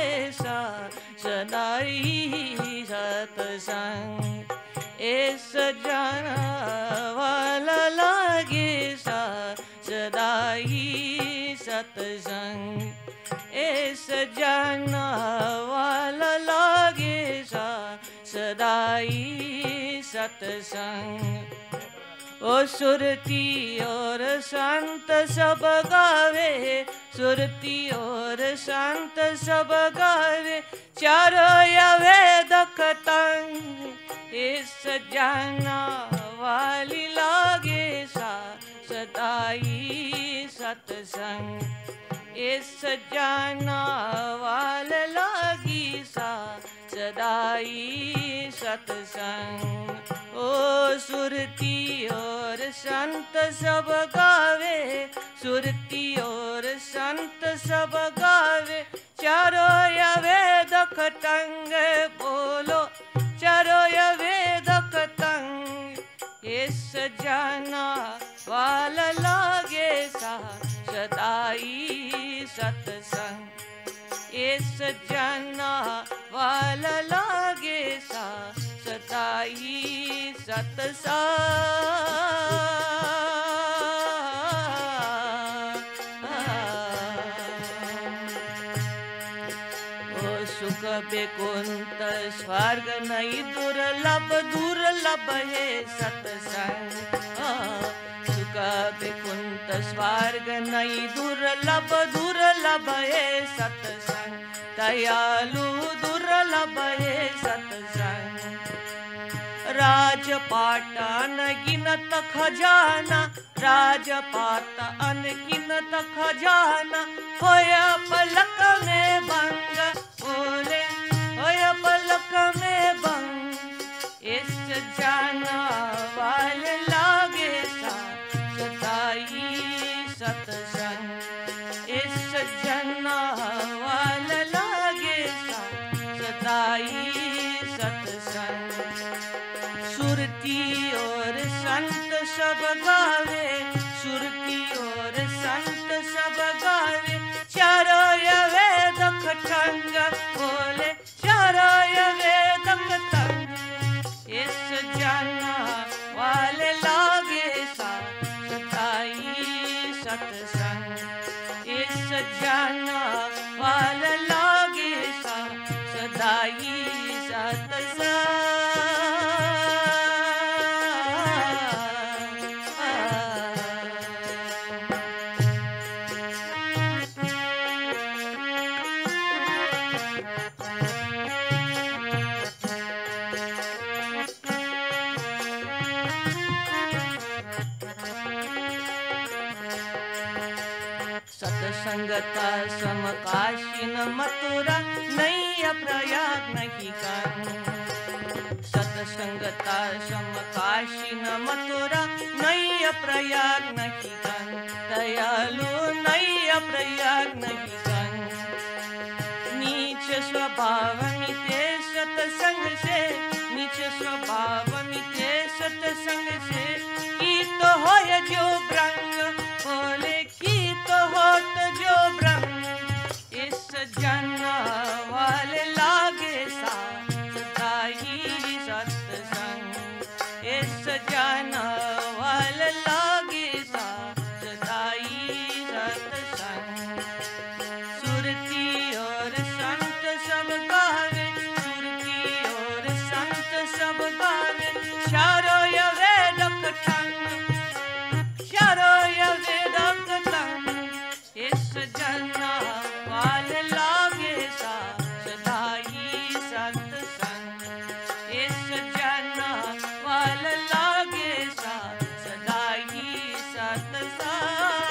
सदाई सत्संग। ये सजना वाला लागे सदाई सत्संग। ए सजना वाला लागे सदाई सत्संग। ओ सुरती और संत सब गावे, सुरती और संत सब गावे, चारों या वेद खतंग। इस सजना वाली लागे सदाई सत्संग। इस सजना वाल लागी सदाई सत्संग। ओ सुरती और संत सब गावे, सुरती और संत सब गावे, चारों या वेद खतंग। बोलो चारों या वेद खतंग। इस सजना वाल लागे सदाई सत्संग। इस सजना वाल लागे सदाई सत्संग। ओ सुख बेकुंत स्वर्ग नहीं दुर्लभ, दुर्लभ है सत्संग। सुख बेकुंत स्वर्ग नहीं दुर्लभ, दुर्लभ है सत्संग। दयालु दुर्लभ है सत्संग। राज राजपाट अनगिनत खजाना, राजपाट अनगिनत खजाना, होया पलक में भंग, बोले होया पलक में भंग। इस जाना वाले लागे सा सदाई सत्संग, इस जाना वाले लागे सा सदाई सत्संग। सुरती और संत सब गावे, सुरती और संत सब गावे, चारो ये वेद खटंग, बोले चारो ये वेद खटंग। इस जाना वाले लागे सा सताई सत्संग, इस जाना वाले लागे सा सदाई सत्संग। सत्संगता समकाशी न मथुरा, नहीं प्रयाग नहीं कानू। सत्संगता समकाशी न मथुरा, नहीं प्रयाग नहीं कानू। दयालु नहीं प्रयाग नहीं कानू। नीच स्वभाव मिटे सत्संग से, नीच स्वभाव मिटे सत्संग से। की तो हो जो ब्रंग, बोले की तो होत जो ब्रह्म। इस जाना वाले लागे सा सदाई सत्संग, इस जाना वाले लागे सा सदाई सत्संग। सुरती और संत सब गावे, सुरती और संत सब गावे, चारो ये वेद खटंग, चारो ये वेद खटंग। इस जाना वाले लागे सा सदाई सत्संग, इस जाना वाले लागे सा सदाई सत्संग।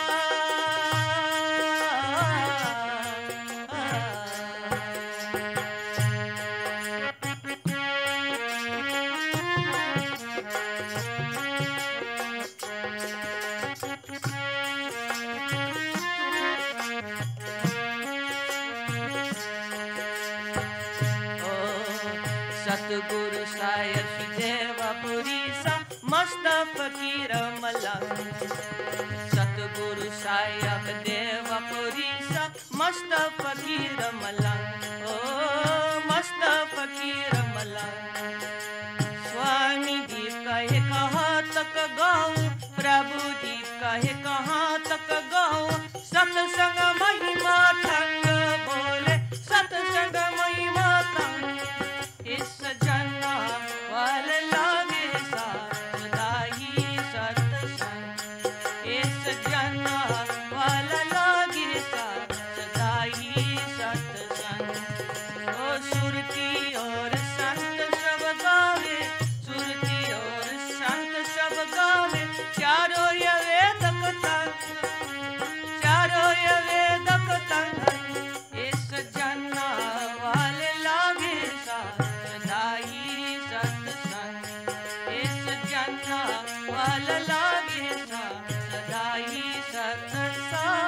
सतगुरु सायक देवपुरी सा मस्त फकीर मलंग। सतगुरु सायक देवपुरी सा मस्त फकीर मलंग, ओ मस्त फकीर मलंग। स्वामी जी कहे कहाँ तक गाऊं, प्रभु जी कहे कहाँ तक गाऊं। सत्संग महिमा ठंग, बोले सत्संग महिमा ठंग। इस जाना वाले लागे सा सदाई सत्संग, इस जाना वाला लागे सा सदाई सत्संग। ओ सुरती और संत सब गावे, सुरती और संत सब गावे, चारों ये वेद खटंग, चारों ये वेद खटंग। इस जाना वाले लागे सा सदाई सत्संग, इस जाना वाला लागे सा सदाई सत्संग।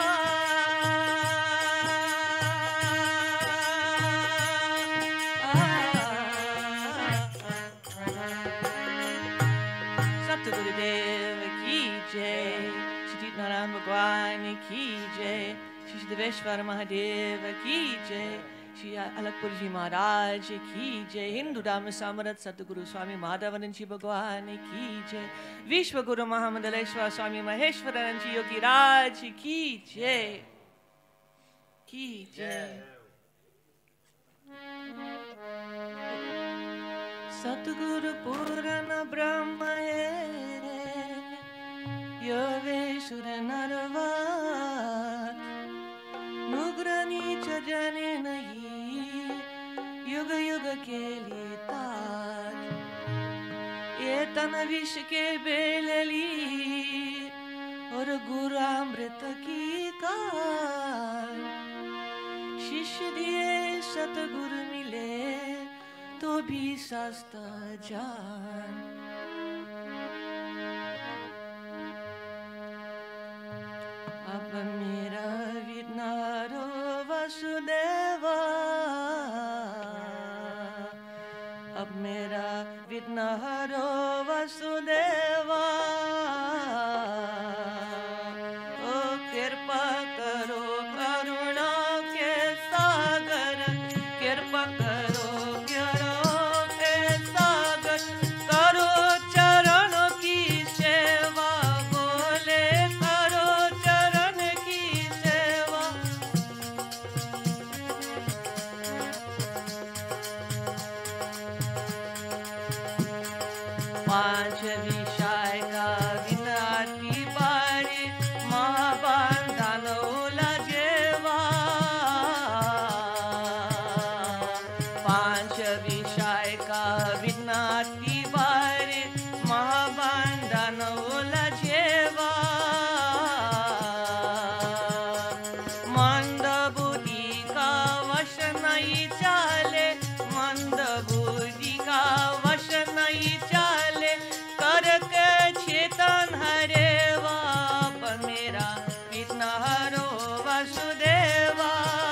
सतगुरुदेव की जय, श्री नारायण भगवान की जय, श्री देवेश्वर महादेव की जय, श्री अलकपुर जी महाराज की जय। हिंदू धर्म समर्थ सतगुरु स्वामी माधवानंद जी भगवान की जय। विश्वगुरु महामंडलेश्वर स्वामी महेश्वरानंद जी योगी राज की जय, की जय। सतगुरु पूर्ण ब्रह्म है, योगेश्वर नरवार, नुग्र नीच जाने नहीं, युग युग के लिए ताज। ये चेतन विष के बेलली और गुरामृत की कान। शिष्य दिए सतगुरु मिले तो भी सस्ता जान। अब मेरा विनारो वसुदेवा, अब मेरा विघ्नहरो वसुदेवा, ओ कृपा करो करुणा के सागर, कृपा करो करुणा के सागर, करो चरण की सेवा, बोले करो चरण की सेवा। पांच विषय का विनाती बारी, महाबंधन लगेवा। पांच विषय का विनाती बारी, महाबंधन लगेवा। मंद बुद्धि का वश नहीं चाले, मंद बुद्धि का वश नहीं चाले, करके चेतन हरे बाप मेरा विघ्नहरो वसुदेवा।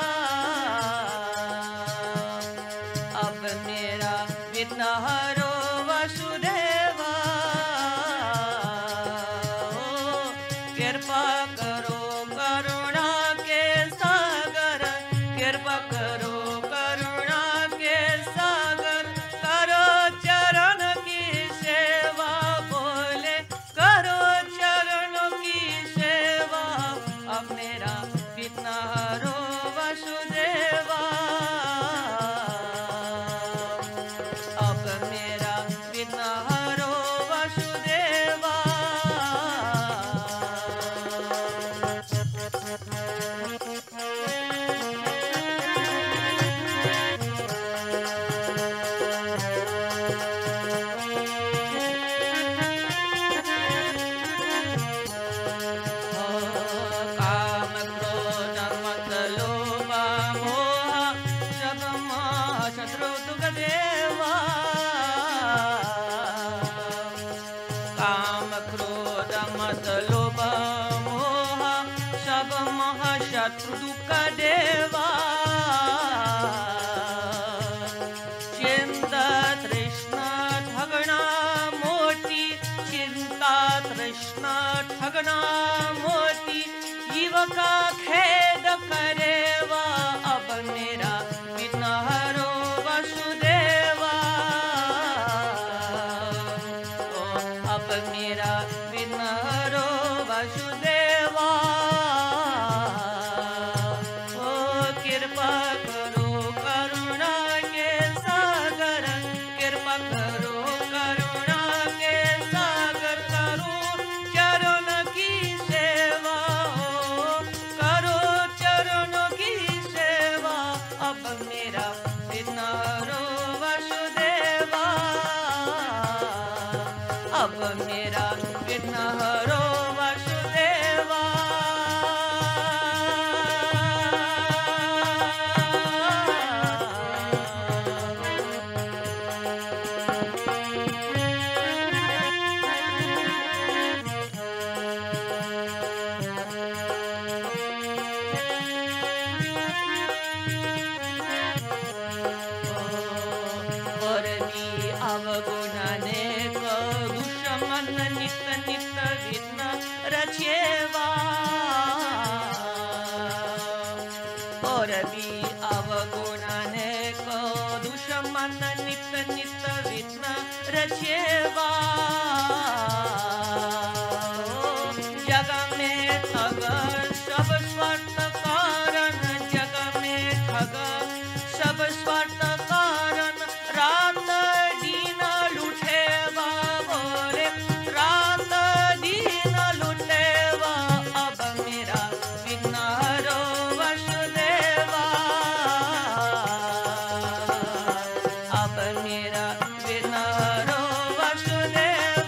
अब मेरा विघ्नहरो वसुदेवा, ओ कृपा करो करुणा के सागर, कृपा करो करुणा के सागर, करो चरण की सेवा, बोले करो चरण की सेवा। अब मेरा विघ्नहरो वसुदेवा, अब मेरा विघ्नहरो वसुदेवा। काम क्रोध मत लोभ मोह, सब महाशत्रु दुख देवा। काम क्रोध मत लोभ मोह, सब महाशत्रु दुख देवा। चिंता तृष्णा ठगना मोटी, चिंता तृष्णा ठगना मोटी, जीव का खेद करेवा। अब मेरा विघ्नहरो वसुदेवा, ओ अब मेरा विघ्नहरो वसुदेवा, ओ कृपा करो करुणा के सागर, कृपा करो करुणा के सागर, करो चरण की सेवा, ओ करो चरण की सेवा। अब मेरा विघ्नहरो वसुदेवा, अब मेरा विघ्नहरो वसुदेवा। और भी अवगुणने को दुश्मन नित नित विघ्न रचेवा। और भी अवगुणने को दुश्मन नित नित विघ्न रचेवा। जग में ठग सब स्वार्थ कारण, जग में ठग सब स्वार्थ कारण, रात दिन लुटेवा, बोले रात दिन लुटेवा। अब मेरा विघ्नहरो वसुदेवा, अब मेरा विघ्नहरो वसुदेवा।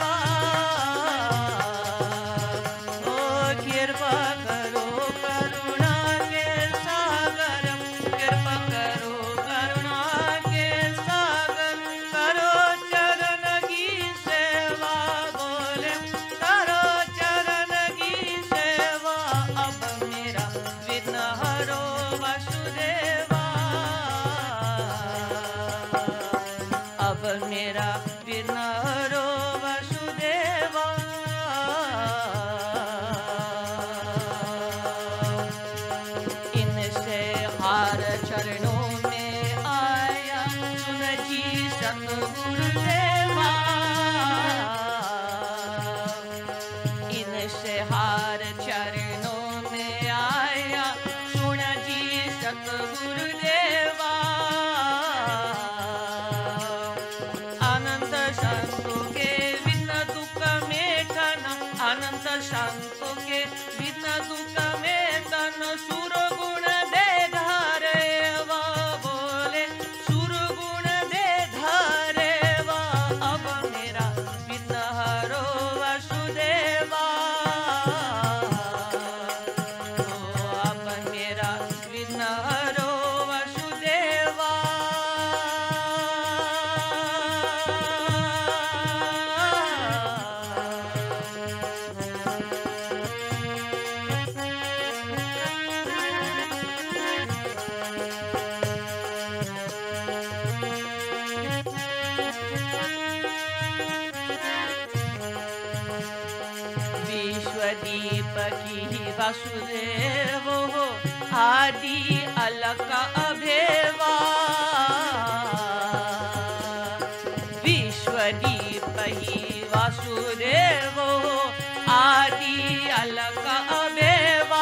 मेरा विनरो वसुदेवा इनसे हार चरणों में आया सुन जी सतगुरुदेवा इनसे हार चरणों में आया सुन जी सतगुरुदेवा अनंत संतों के बिना दुख में तन अनंत संतों के बिना दुख में तन सुर गुण दे धारे वा बोले सुर गुण दे धारे वा अब मेरा बिना हरो वसुदेवा अब मेरा बिना हरो वसुदेवा विश्वदीप की वसुदेव हो आदि अलक अभेवा विश्वदीप ही वासुदेव हो आदि अलक अभेवा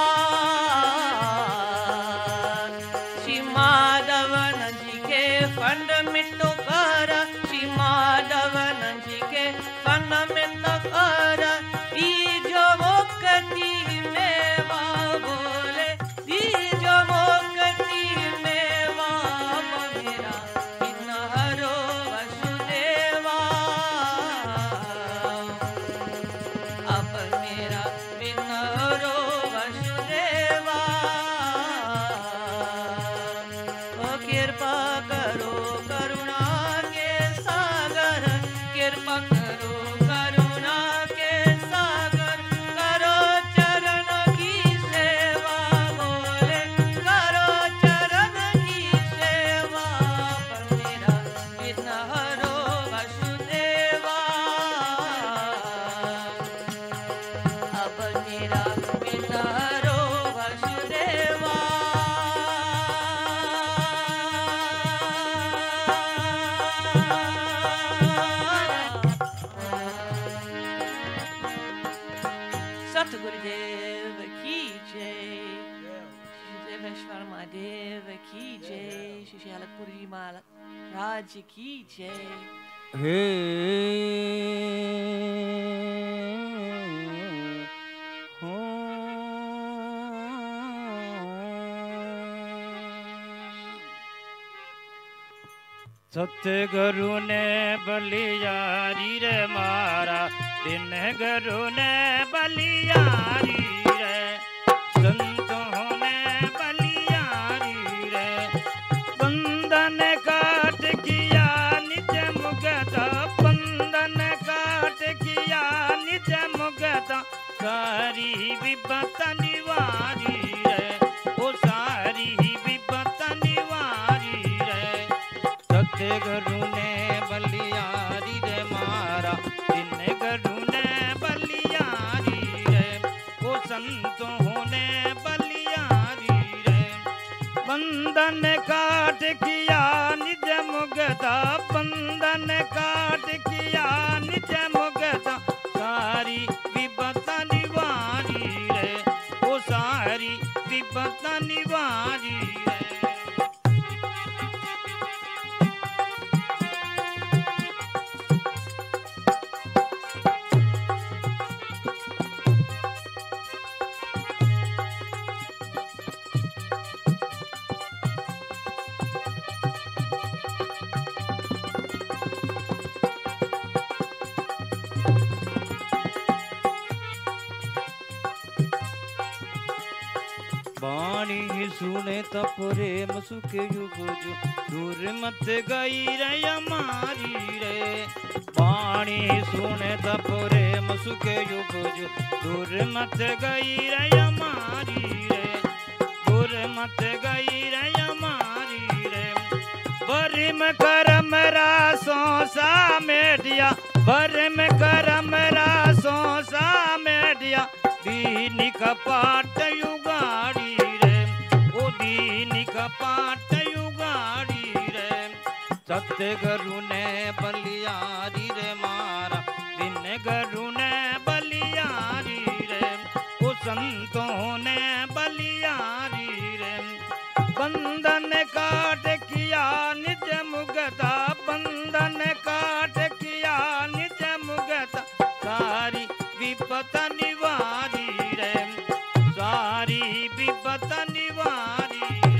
श्री माधवन जी के फंड मिटो कर श्री माधवन जी के फंड मिटो कर जो मोक्ति में वा बोले जो मोक्ति में वा मेरा किन्हरो वसुदेवा अब मेरा किन्हरो वसुदेवा ओ कृपा करो करुणा के सागर कृपा करो करुणा के सागर करो चरण की सेवा बोले करो चरण की सेवा पर मेरा विनहरो वसुदेवा अब मेरा विनहरो वसुदेवा सतगुरुदेव की जय श्री देवेश्वर महादेव की जय श्री अलकपुरी महाराज की जय हे हो सतगुरु ने बलियारी रे मारा दिन गुरु ने बलियारी रे संतों ने बलियारी रे बंधन काट किया निज मुगत बंधन काट किया निज मुगत सारी विपत निवारी रे ओ सारी विपत निवारी रे सतगुरु ने बलियारी रे मारा दिन गुरु ने बलियारी रे ओ संतों ने बलियारी रे बंधन काट किया निज मुगता बंधन काट किया निज मुगता सारी विपत निवारी रे ओ सारी विपत निवारी रे बाणी सुने तप प्रेम सुख युग जो दूर मत गई रे हमारी रे बाणी सुने तप प्रेम सुख युग जो दूर मत गई रे हमारी रे दूर मत गई रे हमारी रे बरिम करम रासों सा मेडिया भर में करम रासों सा मेडिया दीनी का पाट युगाड़ी रे ओ दीनी का पाट युगाड़ी रे सतगुरु ने बलियारी रे मारा दिन गुरु ने बलियारी रे ओ संतों ने बलियारी रे बंधन काट किया निज मुगता बंधन काट किया निज मुगता सारी विपत निवारी रे सारी विपत निवारी रे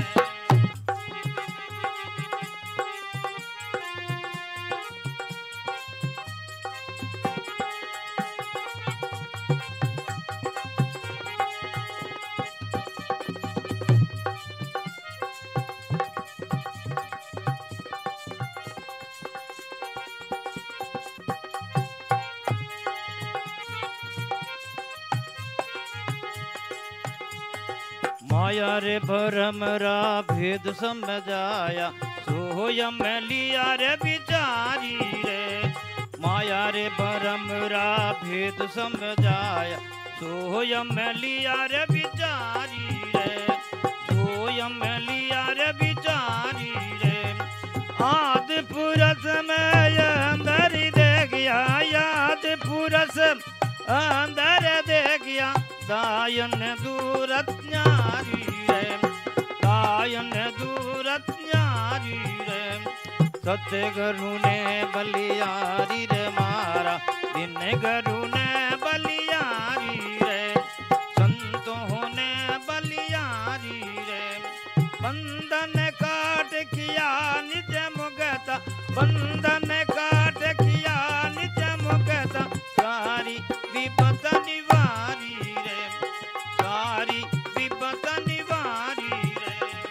माया रे भरमरा भेद समझाया सोयम लिया रे बिचारी रे माया रे भरमरा भेद समझाया सोयम लिया रे बिचारी रे सोयम लिया रे बिचारी रे आदि पुरस में अंदर दे गया याद पुरस अंदर दे गया दायन दूरत न्यारी रे दायन दूरत न्यारी रे सतगुरु ने बलियारी रे मारा दिन गुरु ने बलियारी रे संतों ने बलियारी रे बंधन काट किया निज मुगता बंधन काट किया निज मुगता सारी विपत निवारी रे सारी विपत निवारी रे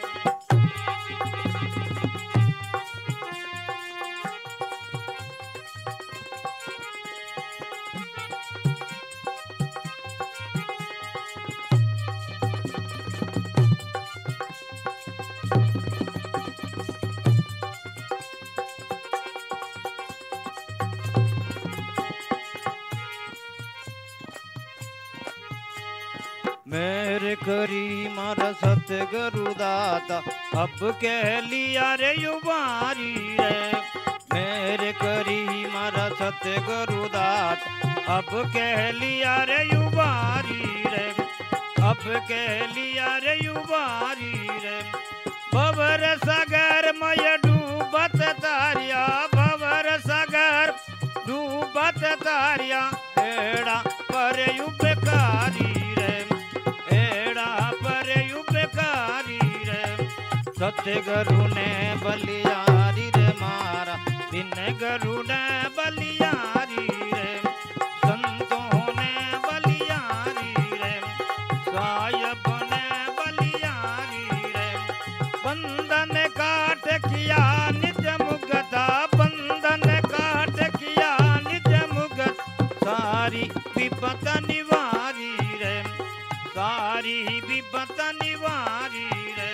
मेरे करी मारा सतगुरु दाता अब कह लिया रे युवारी रे मेरे करी मारा सतगुरु दाता अब कह लिया रे युवारी रे अब कह लिया रे युवारी रे भवर सागर मय डूबत तारिया भवर सागर डूबत तारिया एड़ा पर युबकारी सतगुरु ने बलियारी रे मारा दिन गुरु ने बलियारी रे संतों ने बलियारी रे साहिब ने बलियारी रे बंधन काट किया निज मुगता बंधन काट किया निज मुगत सारी विपत निवारी रे सारी विपत निवारी रे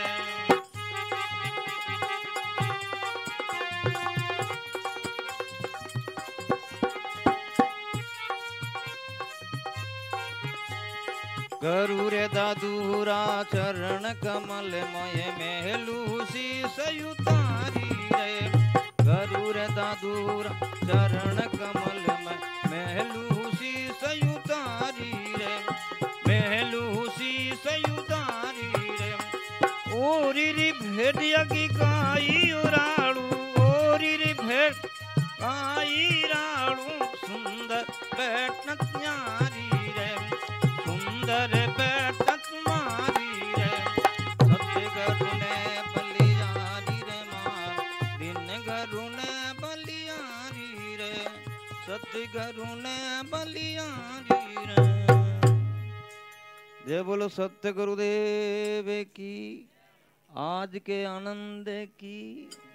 गुरु रे दादूरा चरण कमल मय महलू शीस युतारी रे गुरु रे दादूरा चरण कमल मय महलू शीस युतारी रे महलू शीस युतारी रे ओरी री भेद यगी काई उराड़ू ओरी री भेद काई राड़ू सुंदर बैठन न्यारी रे सुंदर बैठत मारी रे सतगुरु ने बलियारी रे मार दिन गुरु ने बलियारी रे सतगुरु ने बलियारी रे जय बोलो सत्य गुरुदेव की आज के आनंद की